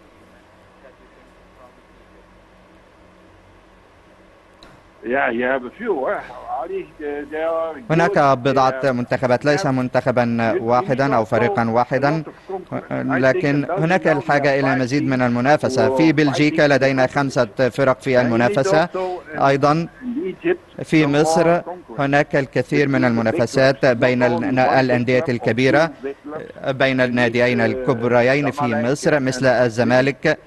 هناك بضعة منتخبات، ليس منتخبا واحدا أو فريقا واحدا، لكن هناك الحاجة إلى مزيد من المنافسة. في بلجيكا لدينا خمسة فرق في المنافسة، أيضا في مصر هناك الكثير من المنافسات بين الأندية الكبيرة، بين الناديين الكبريين في مصر مثل الزمالك،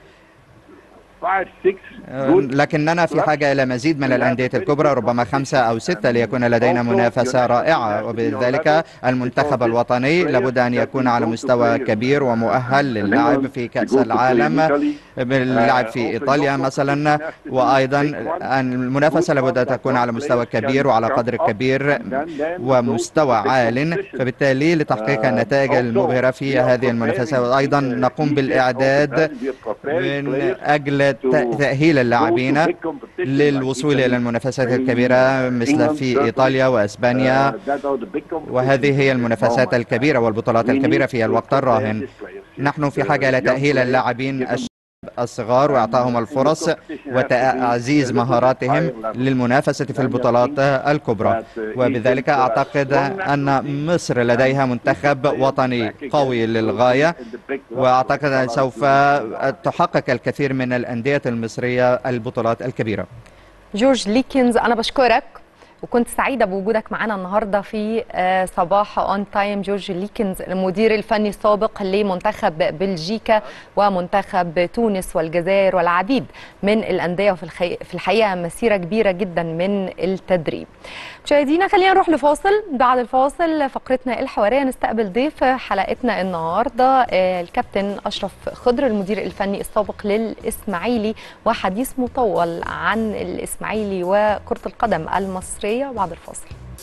لكننا في حاجة إلى مزيد من الأندية الكبرى، ربما خمسة أو ستة، ليكون لدينا منافسة رائعة. وبذلك المنتخب الوطني لابد أن يكون على مستوى كبير ومؤهل للعب في كأس العالم، اللعب في إيطاليا مثلا، وأيضا المنافسة لابد أن تكون على مستوى كبير وعلى قدر كبير ومستوى عال، فبالتالي لتحقيق النتائج المبهرة في هذه المنافسة. وأيضا نقوم بالإعداد من أجل تأهيل اللاعبين للوصول إلى المنافسات الكبيرة مثل في إيطاليا وأسبانيا، وهذه هي المنافسات الكبيرة والبطولات الكبيرة في الوقت الراهن. نحن في حاجة إلى تأهيل اللاعبين الصغار وإعطائهم الفرص وتعزيز مهاراتهم للمنافسة في البطولات الكبرى، وبذلك أعتقد أن مصر لديها منتخب وطني قوي للغاية، وأعتقد أن سوف تحقق الكثير من الأندية المصرية البطولات الكبيرة. جورج ليكنز، أنا بشكرك وكنت سعيدة بوجودك معنا النهاردة في صباح أون تايم. جورج ليكنز المدير الفني السابق لمنتخب بلجيكا ومنتخب تونس والجزائر والعديد من الأندية، وفي في الحقيقة مسيرة كبيرة جدا من التدريب. مشاهدينا خلينا نروح لفاصل، بعد الفاصل فقرتنا الحوارية نستقبل ضيف حلقتنا النهاردة الكابتن أشرف خضر المدير الفني السابق للإسماعيلي، وحديث مطول عن الإسماعيلي وكرة القدم المصرية بعد الفاصل.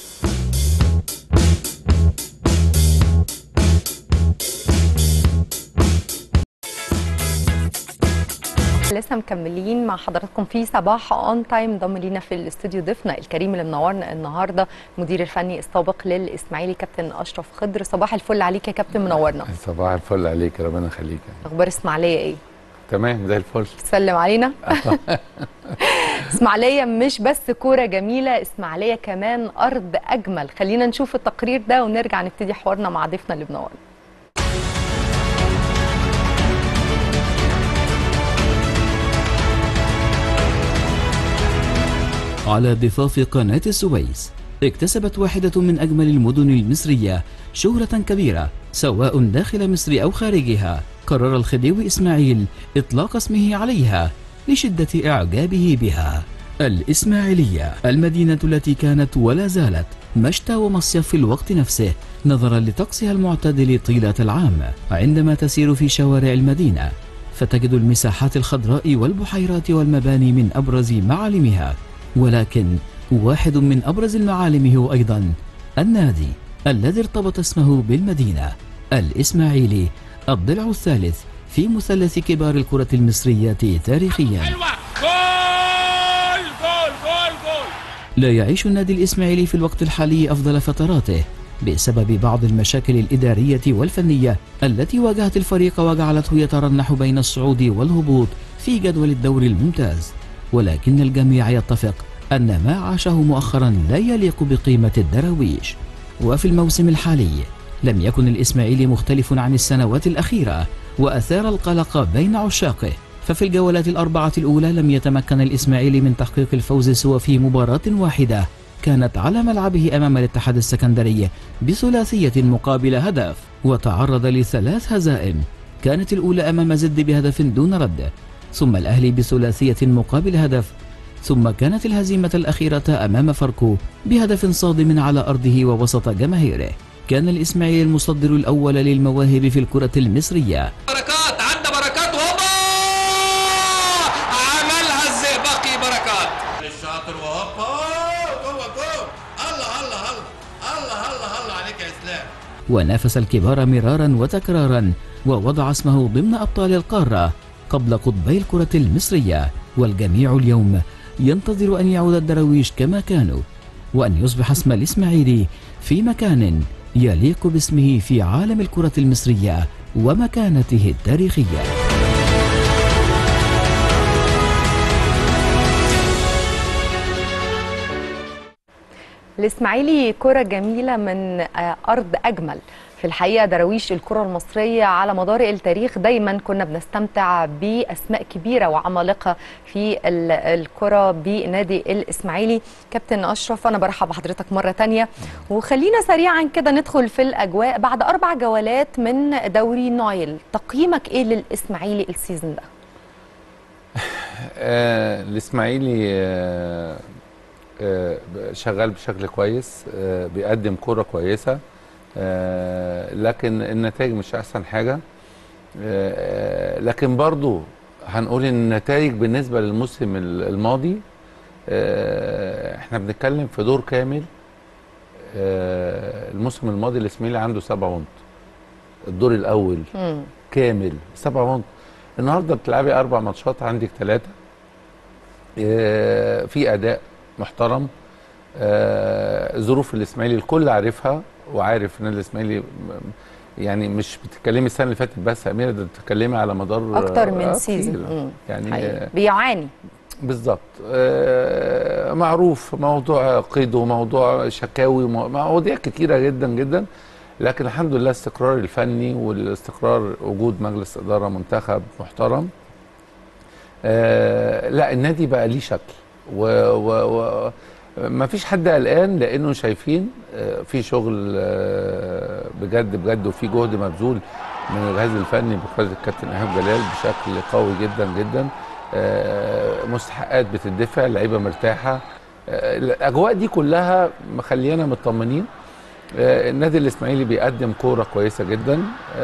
لسه مكملين مع حضراتكم في صباح اون تايم. ضم لينا في الاستوديو ضيفنا الكريم اللي منورنا النهارده المدير الفني السابق للاسماعيلي كابتن اشرف خضر. صباح الفل عليك يا كابتن، منورنا. صباح الفل عليك، ربنا يخليك. اخبار اسماعيليه ايه؟ تمام زي الفل. سلم علينا. اسماعيليه مش بس كوره جميله، اسماعيليه كمان ارض اجمل. خلينا نشوف التقرير ده ونرجع نبتدي حوارنا مع ضيفنا اللي منورنا. على ضفاف قناة السويس اكتسبت واحدة من أجمل المدن المصرية شهرة كبيرة سواء داخل مصر أو خارجها. قرر الخديوي إسماعيل إطلاق اسمه عليها لشدة إعجابه بها. الإسماعيلية، المدينة التي كانت ولا زالت مشتى ومصيف في الوقت نفسه نظرا لطقسها المعتدل طيلة العام. عندما تسير في شوارع المدينة فتجد المساحات الخضراء والبحيرات والمباني من أبرز معالمها، ولكن واحد من أبرز المعالم هو أيضا النادي الذي ارتبط اسمه بالمدينة، الإسماعيلي، الضلع الثالث في مثلث كبار الكرة المصرية تاريخيا. لا يعيش النادي الإسماعيلي في الوقت الحالي أفضل فتراته بسبب بعض المشاكل الإدارية والفنية التي واجهت الفريق وجعلته يترنح بين الصعود والهبوط في جدول الدوري الممتاز، ولكن الجميع يتفق أن ما عاشه مؤخرا لا يليق بقيمة الدراويش. وفي الموسم الحالي لم يكن الإسماعيلي مختلف عن السنوات الأخيرة وأثار القلق بين عشاقه، ففي الجولات الأربعة الأولى لم يتمكن الإسماعيلي من تحقيق الفوز سوى في مباراة واحدة كانت على ملعبه أمام الاتحاد السكندري بثلاثية مقابل هدف، وتعرض لثلاث هزائم، كانت الأولى أمام زد بهدف دون رد، ثم الأهلي بثلاثية مقابل هدف، ثم كانت الهزيمة الأخيرة أمام فاركو بهدف صادم على أرضه ووسط جماهيره. كان الإسماعيلي المصدر الأول للمواهب في الكرة المصرية. بركات عدى بركات وهوبا عملها الزئبقي بركات الشاطر وهوبا جوه جول. الله الله الله الله الله الله عليك يا اسلام. ونافس الكبار مرارا وتكرارا ووضع اسمه ضمن أبطال القارة قبل قطبي الكرة المصرية، والجميع اليوم ينتظر أن يعود الدراويش كما كانوا، وأن يصبح اسم الإسماعيلي في مكان يليق باسمه في عالم الكرة المصرية ومكانته التاريخية. الإسماعيلي كرة جميلة من أرض أجمل. في الحقيقة دراويش الكرة المصرية على مدار التاريخ دايما كنا بنستمتع بأسماء كبيرة وعمالقة في الكرة بنادي الإسماعيلي. كابتن أشرف أنا برحب بحضرتك مرة تانية، وخلينا سريعا كده ندخل في الأجواء بعد أربع جولات من دوري نايل. تقييمك إيه للإسماعيلي السيزون ده؟ آه الإسماعيلي آه آه شغال بشكل كويس، آه بيقدم كرة كويسة، آه لكن النتائج مش احسن حاجه، آه لكن برضو هنقول ان النتائج بالنسبه للموسم الماضي، آه احنا بنتكلم في دور كامل. آه الموسم الماضي الاسماعيلي عنده سبعة بونت الدور الاول م. كامل سبعة بونت. النهارده بتلعبي اربع ماتشات عندك ثلاثه، آه في اداء محترم. آه ظروف الاسماعيلي الكل عارفها وعارف ان الاسماعيلي يعني مش بتتكلمي السنه اللي فاتت بس يا اميره، ده بتتكلمي على مدار اكتر من سيزون يعني آه بيعاني بالظبط. آه معروف موضوع قيد وموضوع شكاوي مواضيع كتيره جدا جدا، لكن الحمد لله الاستقرار الفني والاستقرار وجود مجلس اداره منتخب محترم. آه لا النادي بقى ليه شكل و, و, و ما فيش حد قلقان، لانه شايفين في شغل بجد بجد وفي جهد مبذول من الجهاز الفني بقياده الكابتن ايهاب جلال بشكل قوي جدا جدا. مستحقات بتدفع، لعيبه مرتاحه، الاجواء دي كلها مخلينا مطمنين. النادي الاسماعيلي بيقدم كوره كويسه جدا،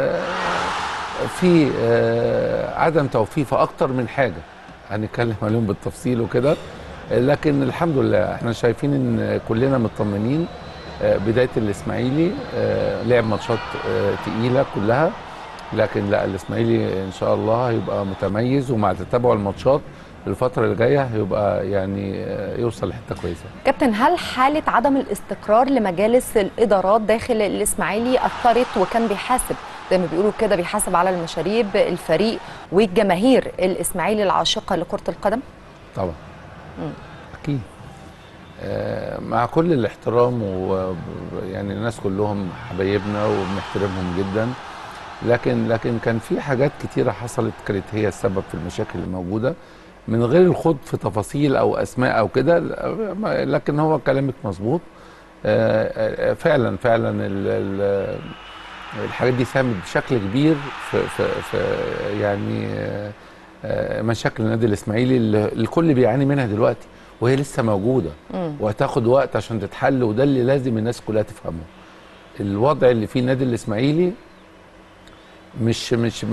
في عدم توفيق في اكتر من حاجه هنتكلم عليهم بالتفصيل وكده، لكن الحمد لله احنا شايفين ان كلنا مطمنين. بدايه الاسماعيلي لعب ماتشات تقيله كلها، لكن لا الاسماعيلي ان شاء الله هيبقى متميز، ومع تتابع الماتشات الفتره اللي جايه هيبقى يعني يوصل لحته كويسه. كابتن هل حاله عدم الاستقرار لمجالس الادارات داخل الاسماعيلي اثرت وكان بيحاسب زي ما بيقولوا كده بيحاسب على المشاريب الفريق والجماهير الاسماعيلي العاشقه لكره القدم؟ طبعا م. اكيد. آه مع كل الاحترام ويعني الناس كلهم حبايبنا وبنحترمهم جدا، لكن لكن كان في حاجات كتيره حصلت كانت هي السبب في المشاكل الموجوده، من غير الخوض في تفاصيل او اسماء او كده، لكن هو كلامك مظبوط. آه فعلا فعلا ال ال الحاجات دي ساهمت بشكل كبير في, في, في يعني آه مشاكل النادي الاسماعيلي اللي الكل بيعاني منها دلوقتي، وهي لسه موجوده م. وهتاخد وقت عشان تتحل، وده اللي لازم الناس كلها تفهمه. الوضع اللي فيه النادي الاسماعيلي مش مش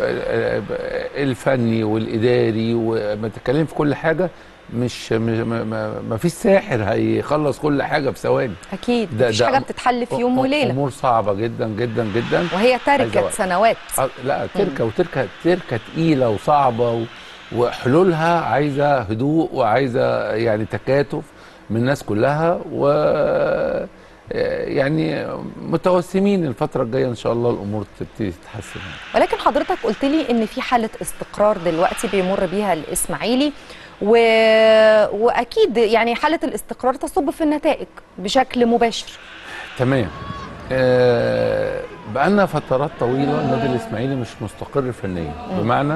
الفني والاداري، وما تتكلم في كل حاجه. مش ما فيش ساحر هيخلص كل حاجه في ثواني. اكيد مفيش حاجه بتتحل في يوم وليله. امور صعبه جدا جدا جدا، وهي تركه سنوات. لا تركه وتركه تركه تقيله وصعبه، وحلولها عايزه هدوء وعايزه يعني تكاتف من الناس كلها، و يعني متوسمين الفترة الجاية إن شاء الله الأمور تبتدي تتحسن. ولكن حضرتك قلت لي إن في حالة استقرار دلوقتي بيمر بيها الإسماعيلي، و... وأكيد يعني حالة الاستقرار تصب في النتائج بشكل مباشر. تمام. آه بقالنا فترات طويلة النادي الإسماعيلي مش مستقر فنيا، بمعنى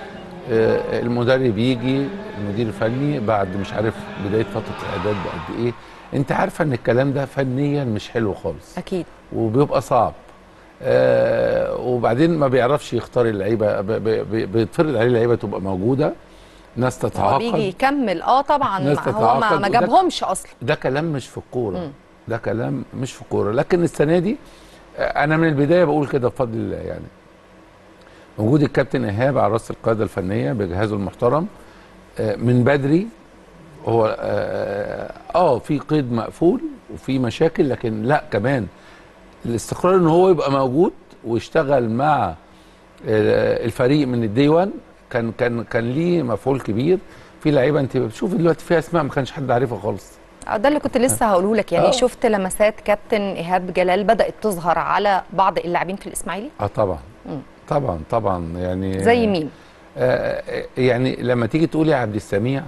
آه المدرب يجي المدير الفني بعد مش عارف بداية فترة الإعداد بقد إيه. انت عارفه ان الكلام ده فنيا مش حلو خالص اكيد، وبيبقى صعب. آه وبعدين ما بيعرفش يختار اللعيبه، بيتفرض عليه اللعيبه تبقى موجوده، ناس تتعاقد، بيجي يكمل. اه طبعا ناس هو ما, ما جابهمش اصلا. ده كلام مش في الكوره، ده كلام مش في الكوره. لكن السنه دي انا من البدايه بقول كده بفضل الله، يعني وجود الكابتن ايهاب على راس القياده الفنيه بجهازه المحترم آه من بدري. هو اه, آه في قيد مقفول وفي مشاكل، لكن لا كمان الاستقرار ان هو يبقى موجود ويشتغل مع آه الفريق من الدي واحد كان كان كان ليه مفعول كبير. في لعيبه انت بتشوف دلوقتي فيها اسماء ما كانش حد عارفها خالص. ده اللي كنت لسه هقوله لك، يعني آه. شفت لمسات كابتن ايهاب جلال بدات تظهر على بعض اللاعبين في الاسماعيلي؟ اه طبعا مم. طبعا طبعا يعني زي مين؟ آه يعني لما تيجي تقولي عبد السميع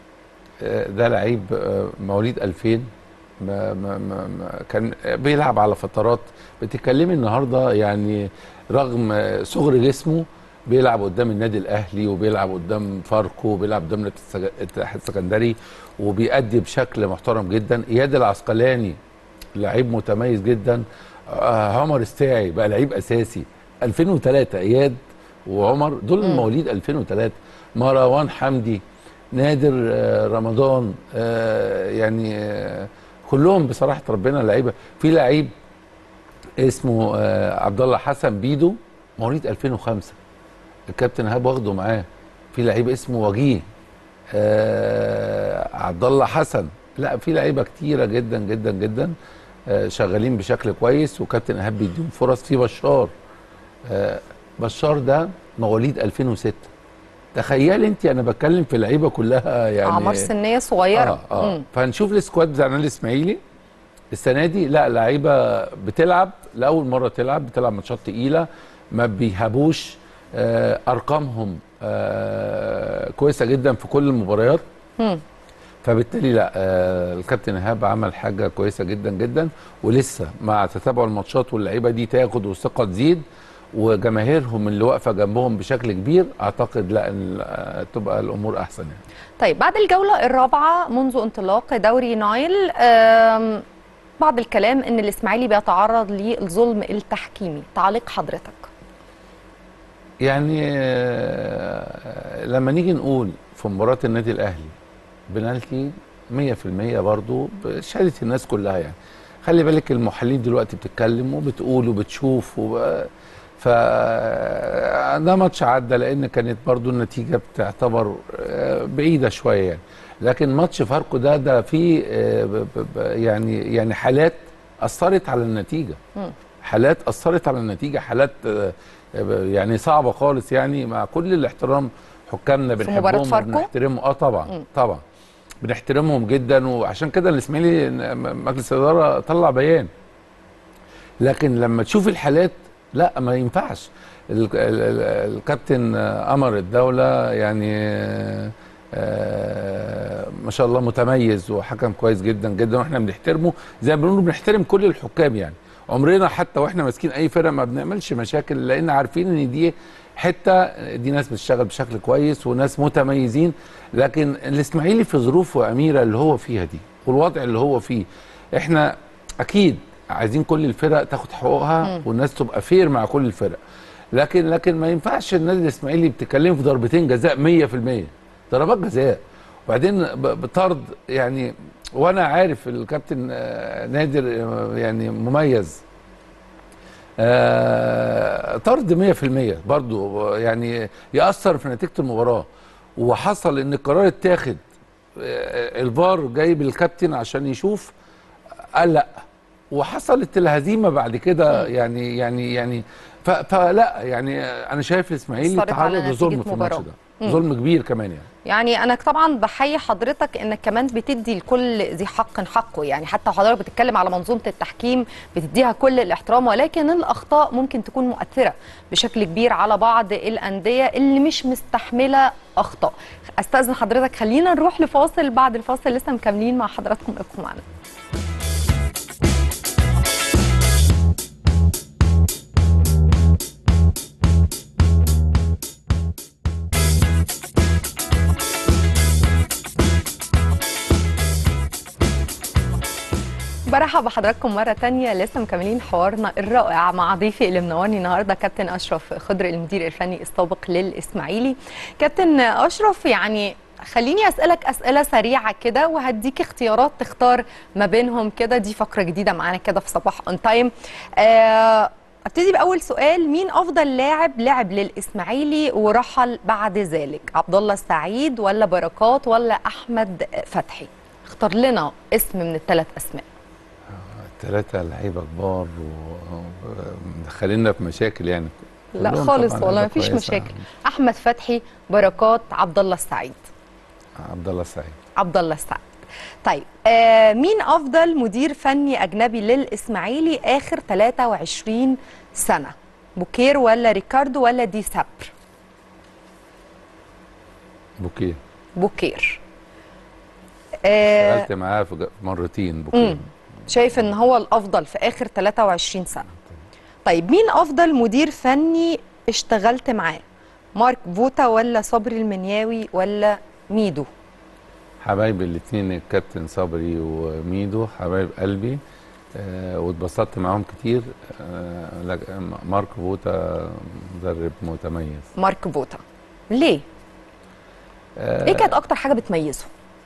ده لعيب مواليد ألفين، ما ما ما كان بيلعب على فترات. بتتكلمي النهارده يعني رغم صغر جسمه بيلعب قدام النادي الاهلي وبيلعب قدام فاركو وبيلعب قدام الاتحاد السكندري وبيأدي بشكل محترم جدا. اياد العسقلاني لعيب متميز جدا. عمر الساعي بقى لعيب اساسي ألفين وثلاثة. اياد وعمر دول مواليد ألفين وثلاثة. مروان حمدي، نادر رمضان، يعني كلهم بصراحه ربنا لعيبه. في لعيب اسمه عبد الله حسن بيدو مواليد ألفين وخمسة، الكابتن ايهاب واخده معاه. في لعيب اسمه وجيه عبد الله حسن. لا في لعيبه كتيره جدا جدا جدا شغالين بشكل كويس وكابتن ايهاب بيديهم فرص. في بشار، بشار ده مواليد ألفين وستة. تخيل انت، انا بتكلم في لعيبه كلها يعني اعمار سنيه صغيره. اه اه فهنشوف السكواد بتاعنا الاسماعيلي السنه دي. لا لعيبه بتلعب لاول مره تلعب، بتلعب ماتشات تقيله، ما بيهابوش. آه ارقامهم آه كويسه جدا في كل المباريات. مم. فبالتالي لا آه الكابتن ايهاب عمل حاجه كويسه جدا جدا، ولسه مع تتابع الماتشات واللعيبه دي تاخد والثقه تزيد وجماهيرهم اللي واقفه جنبهم بشكل كبير، اعتقد لا تبقى الامور احسن يعني. طيب بعد الجوله الرابعه منذ انطلاق دوري نايل، بعض الكلام ان الاسماعيلي بيتعرض للظلم التحكيمي، تعليق حضرتك؟ يعني لما نيجي نقول في مباراه النادي الاهلي بنالتي مية في المية برضو بشهاده الناس كلها، يعني خلي بالك المحللين دلوقتي بتتكلم وبتقول وبتشوف وب... ف ده ماتش عدى لان كانت برضو النتيجه بتعتبر بعيده شويه يعني. لكن ماتش فاركو ده ده فيه يعني يعني حالات اثرت على النتيجه، حالات اثرت على النتيجه، حالات يعني صعبه خالص يعني. مع كل الاحترام حكامنا بنحبهم وبنحترمهم. اه طبعا م. طبعا بنحترمهم جدا، وعشان كده الاسماعيلي مجلس الاداره طلع بيان. لكن لما تشوف الحالات لا ما ينفعش. الكابتن قمر الدوله يعني آه ما شاء الله متميز وحكم كويس جدا جدا، واحنا بنحترمه زي ما بنقول بنحترم كل الحكام يعني. عمرنا حتى واحنا ماسكين اي فرقه ما بنعملش مشاكل، لان عارفين ان دي حته دي ناس بتشتغل بشكل كويس وناس متميزين. لكن الاسماعيلي في ظروفه اميره اللي هو فيها دي والوضع اللي هو فيه، احنا اكيد عايزين كل الفرق تاخد حقوقها والناس تبقى فير مع كل الفرق. لكن لكن ما ينفعش النادي الاسماعيلي بتتكلم في ضربتين جزاء مية في المية ضربات جزاء وبعدين بطرد يعني. وانا عارف الكابتن نادر يعني مميز آه طرد مية في المية برضو يعني يأثر في نتيجة المباراة. وحصل ان القرار اتاخد آه الفار جايب الكابتن عشان يشوف، قال لا، وحصلت الهزيمة بعد كده. يعني يعني يعني فلا يعني انا شايف الاسماعيلي تعرض لظلم في الماتش ده، مم. ظلم كبير كمان يعني. يعني انا طبعا بحيي حضرتك انك كمان بتدي لكل ذي حق حقه، يعني حتى حضرتك بتتكلم على منظومه التحكيم بتديها كل الاحترام، ولكن الاخطاء ممكن تكون مؤثره بشكل كبير على بعض الانديه اللي مش مستحمله اخطاء. استاذن حضرتك خلينا نروح لفاصل، بعد الفاصل لسه مكملين مع حضراتكم، ابقوا معنا. برحب بحضراتكم مرة تانية، لسه مكملين حوارنا الرائع مع ضيفي اللي منورني النهارده كابتن أشرف خضر المدير الفني السابق للإسماعيلي. كابتن أشرف، يعني خليني أسألك أسئلة سريعة كده وهديك اختيارات تختار ما بينهم كده، دي فقرة جديدة معانا كده في صباح اون تايم. آه ابتدي بأول سؤال، مين أفضل لاعب لعب للإسماعيلي ورحل بعد ذلك؟ عبد الله السعيد ولا بركات ولا أحمد فتحي؟ اختار لنا اسم من الثلاث أسماء. ثلاثة لعيبة كبار ومدخلينا في مشاكل يعني. لا خالص والله مفيش مشاكل. أحمد فتحي، بركات، عبد الله السعيد. عبد الله السعيد. عبد الله السعيد. طيب آه مين أفضل مدير فني أجنبي للإسماعيلي آخر ثلاثة وعشرين سنة؟ بوكير ولا ريكاردو ولا دي سابر؟ بوكير. بوكير. اشتغلت آه معاه في مرتين بوكير. مم. شايف ان هو الافضل في اخر ثلاثة وعشرين سنة. طيب مين افضل مدير فني اشتغلت معاه؟ مارك فوتا ولا صبري المنياوي ولا ميدو؟ حبايبي الاثنين، الكابتن صبري وميدو حبايب قلبي، أه واتبسطت معاهم كتير. أه مارك فوتا مدرب متميز. مارك فوتا ليه؟ أه ايه كانت اكتر حاجة بتميزه؟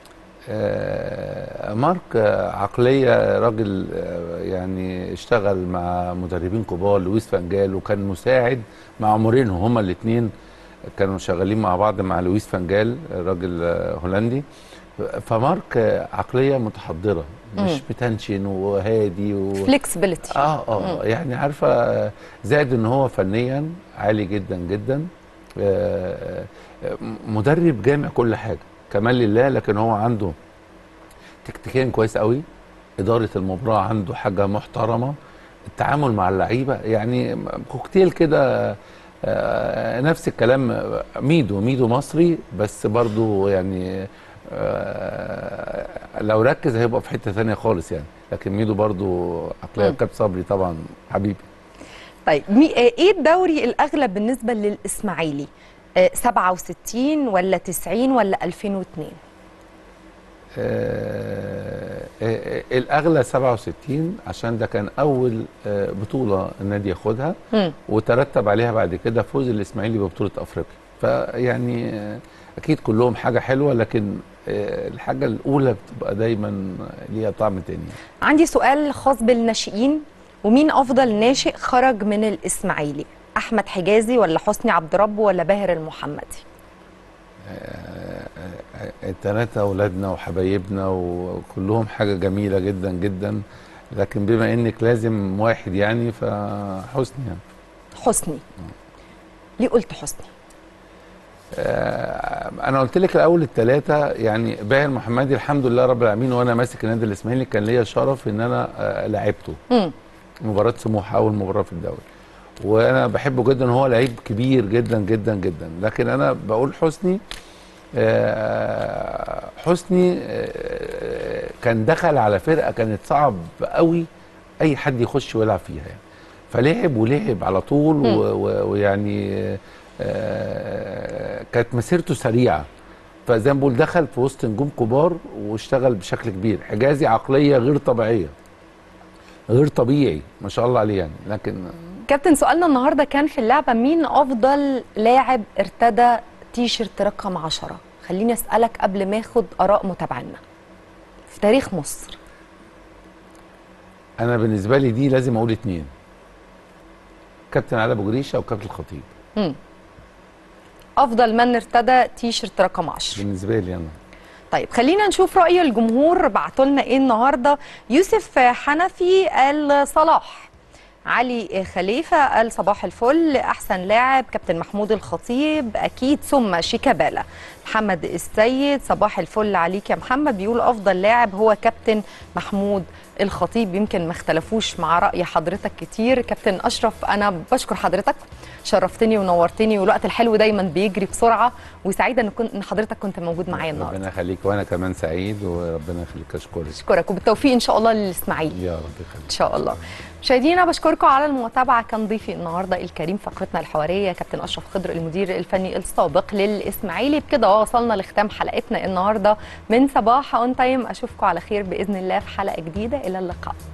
آه مارك عقلية راجل، آه يعني اشتغل مع مدربين كبار، لويس فانجال، وكان مساعد مع مورينو، هما الاثنين كانوا شغالين مع بعض مع لويس فانجال راجل آه هولندي. فمارك عقلية متحضرة، مش بتنشن وهادي و... فليكسبيليتي. اه اه مم. يعني عارفة، زائد ان هو فنيا عالي جدا جدا، آه مدرب جامع كل حاجة كمان لله، لكن هو عنده تكتيكيا كويس قوي، إدارة المباراة عنده حاجة محترمة، التعامل مع اللعيبة يعني كوكتيل كده. آه نفس الكلام ميدو ميدو مصري، بس برضو يعني آه لو ركز هيبقى في حتة ثانية خالص يعني، لكن ميدو برضو عقلية. كابتن صبري طبعا حبيبي. طيب ايه الدوري الأغلب بالنسبة للإسماعيلي؟ سبعة وستين ولا تسعين ولا ألفين واثنين؟ آه آه الأغلى سبعة وستين، عشان ده كان أول آه بطولة النادي ياخدها، وترتب عليها بعد كده فوز الإسماعيلي ببطولة أفريقيا. فيعني آه أكيد كلهم حاجة حلوة، لكن آه الحاجة الأولى بتبقى دايما ليها طعم تاني. عندي سؤال خاص بالناشئين، ومين أفضل ناشئ خرج من الإسماعيلي؟ أحمد حجازي ولا حسني عبد ربه ولا باهر المحمدي؟ الثلاثة أولادنا وحبايبنا وكلهم حاجة جميلة جدا جدا، لكن بما إنك لازم واحد يعني فحسني يعني. حسني. ليه قلت حسني؟ أنا قلت لك الأول الثلاثة، يعني باهر المحمدي الحمد لله رب العالمين، وأنا ماسك النادي الإسماعيلي كان ليا شرف إن أنا لعبته مباراة سموحة أول مباراة في الدوري، وانا بحبه جدا، هو لعيب كبير جدا جدا جدا. لكن انا بقول حسني، حسني كان دخل على فرقه كانت صعب قوي اي حد يخش ويلعب فيها يعني، فلعب ولعب على طول، ويعني كانت مسيرته سريعه، فزي ما بقول دخل في وسط نجوم كبار واشتغل بشكل كبير. حجازي عقليه غير طبيعيه، غير طبيعي ما شاء الله عليه يعني. لكن كابتن سؤالنا النهارده كان في اللعبه، مين افضل لاعب ارتدى تيشيرت رقم عشرة؟ خليني اسالك قبل ما اخد اراء متابعينا في تاريخ مصر. انا بالنسبه لي دي لازم اقول اتنين. كابتن علي ابو جريشه وكابتن الخطيب. امم افضل من ارتدى تيشرت رقم عشرة بالنسبه لي انا. طيب خلينا نشوف رأي الجمهور بعتوا لنا ايه النهارده. يوسف حنفي قال صلاح، علي خليفة قال صباح الفل، أحسن لاعب كابتن محمود الخطيب أكيد، ثم شيكابالا. محمد السيد صباح الفل عليك يا محمد، بيقول أفضل لاعب هو كابتن محمود الخطيب. يمكن ما اختلفوش مع رأي حضرتك كتير. كابتن أشرف أنا بشكر حضرتك، شرفتني ونورتني، والوقت الحلو دايما بيجري بسرعة، وسعيدة ان كنت ان حضرتك كنت موجود معايا النهارده. ربنا يخليك، وانا كمان سعيد، وربنا يخليك. اشكرك. اشكرك وبالتوفيق ان شاء الله للاسماعيلي. يا رب يخليك ان شاء الله. مشاهدينا بشكركم على المتابعه. كان ضيفي النهارده الكريم فقرتنا الحواريه كابتن اشرف خضر المدير الفني السابق للاسماعيلي. بكده وصلنا لختام حلقتنا النهارده من صباح اون تايم. اشوفكم على خير باذن الله في حلقه جديده. الى اللقاء.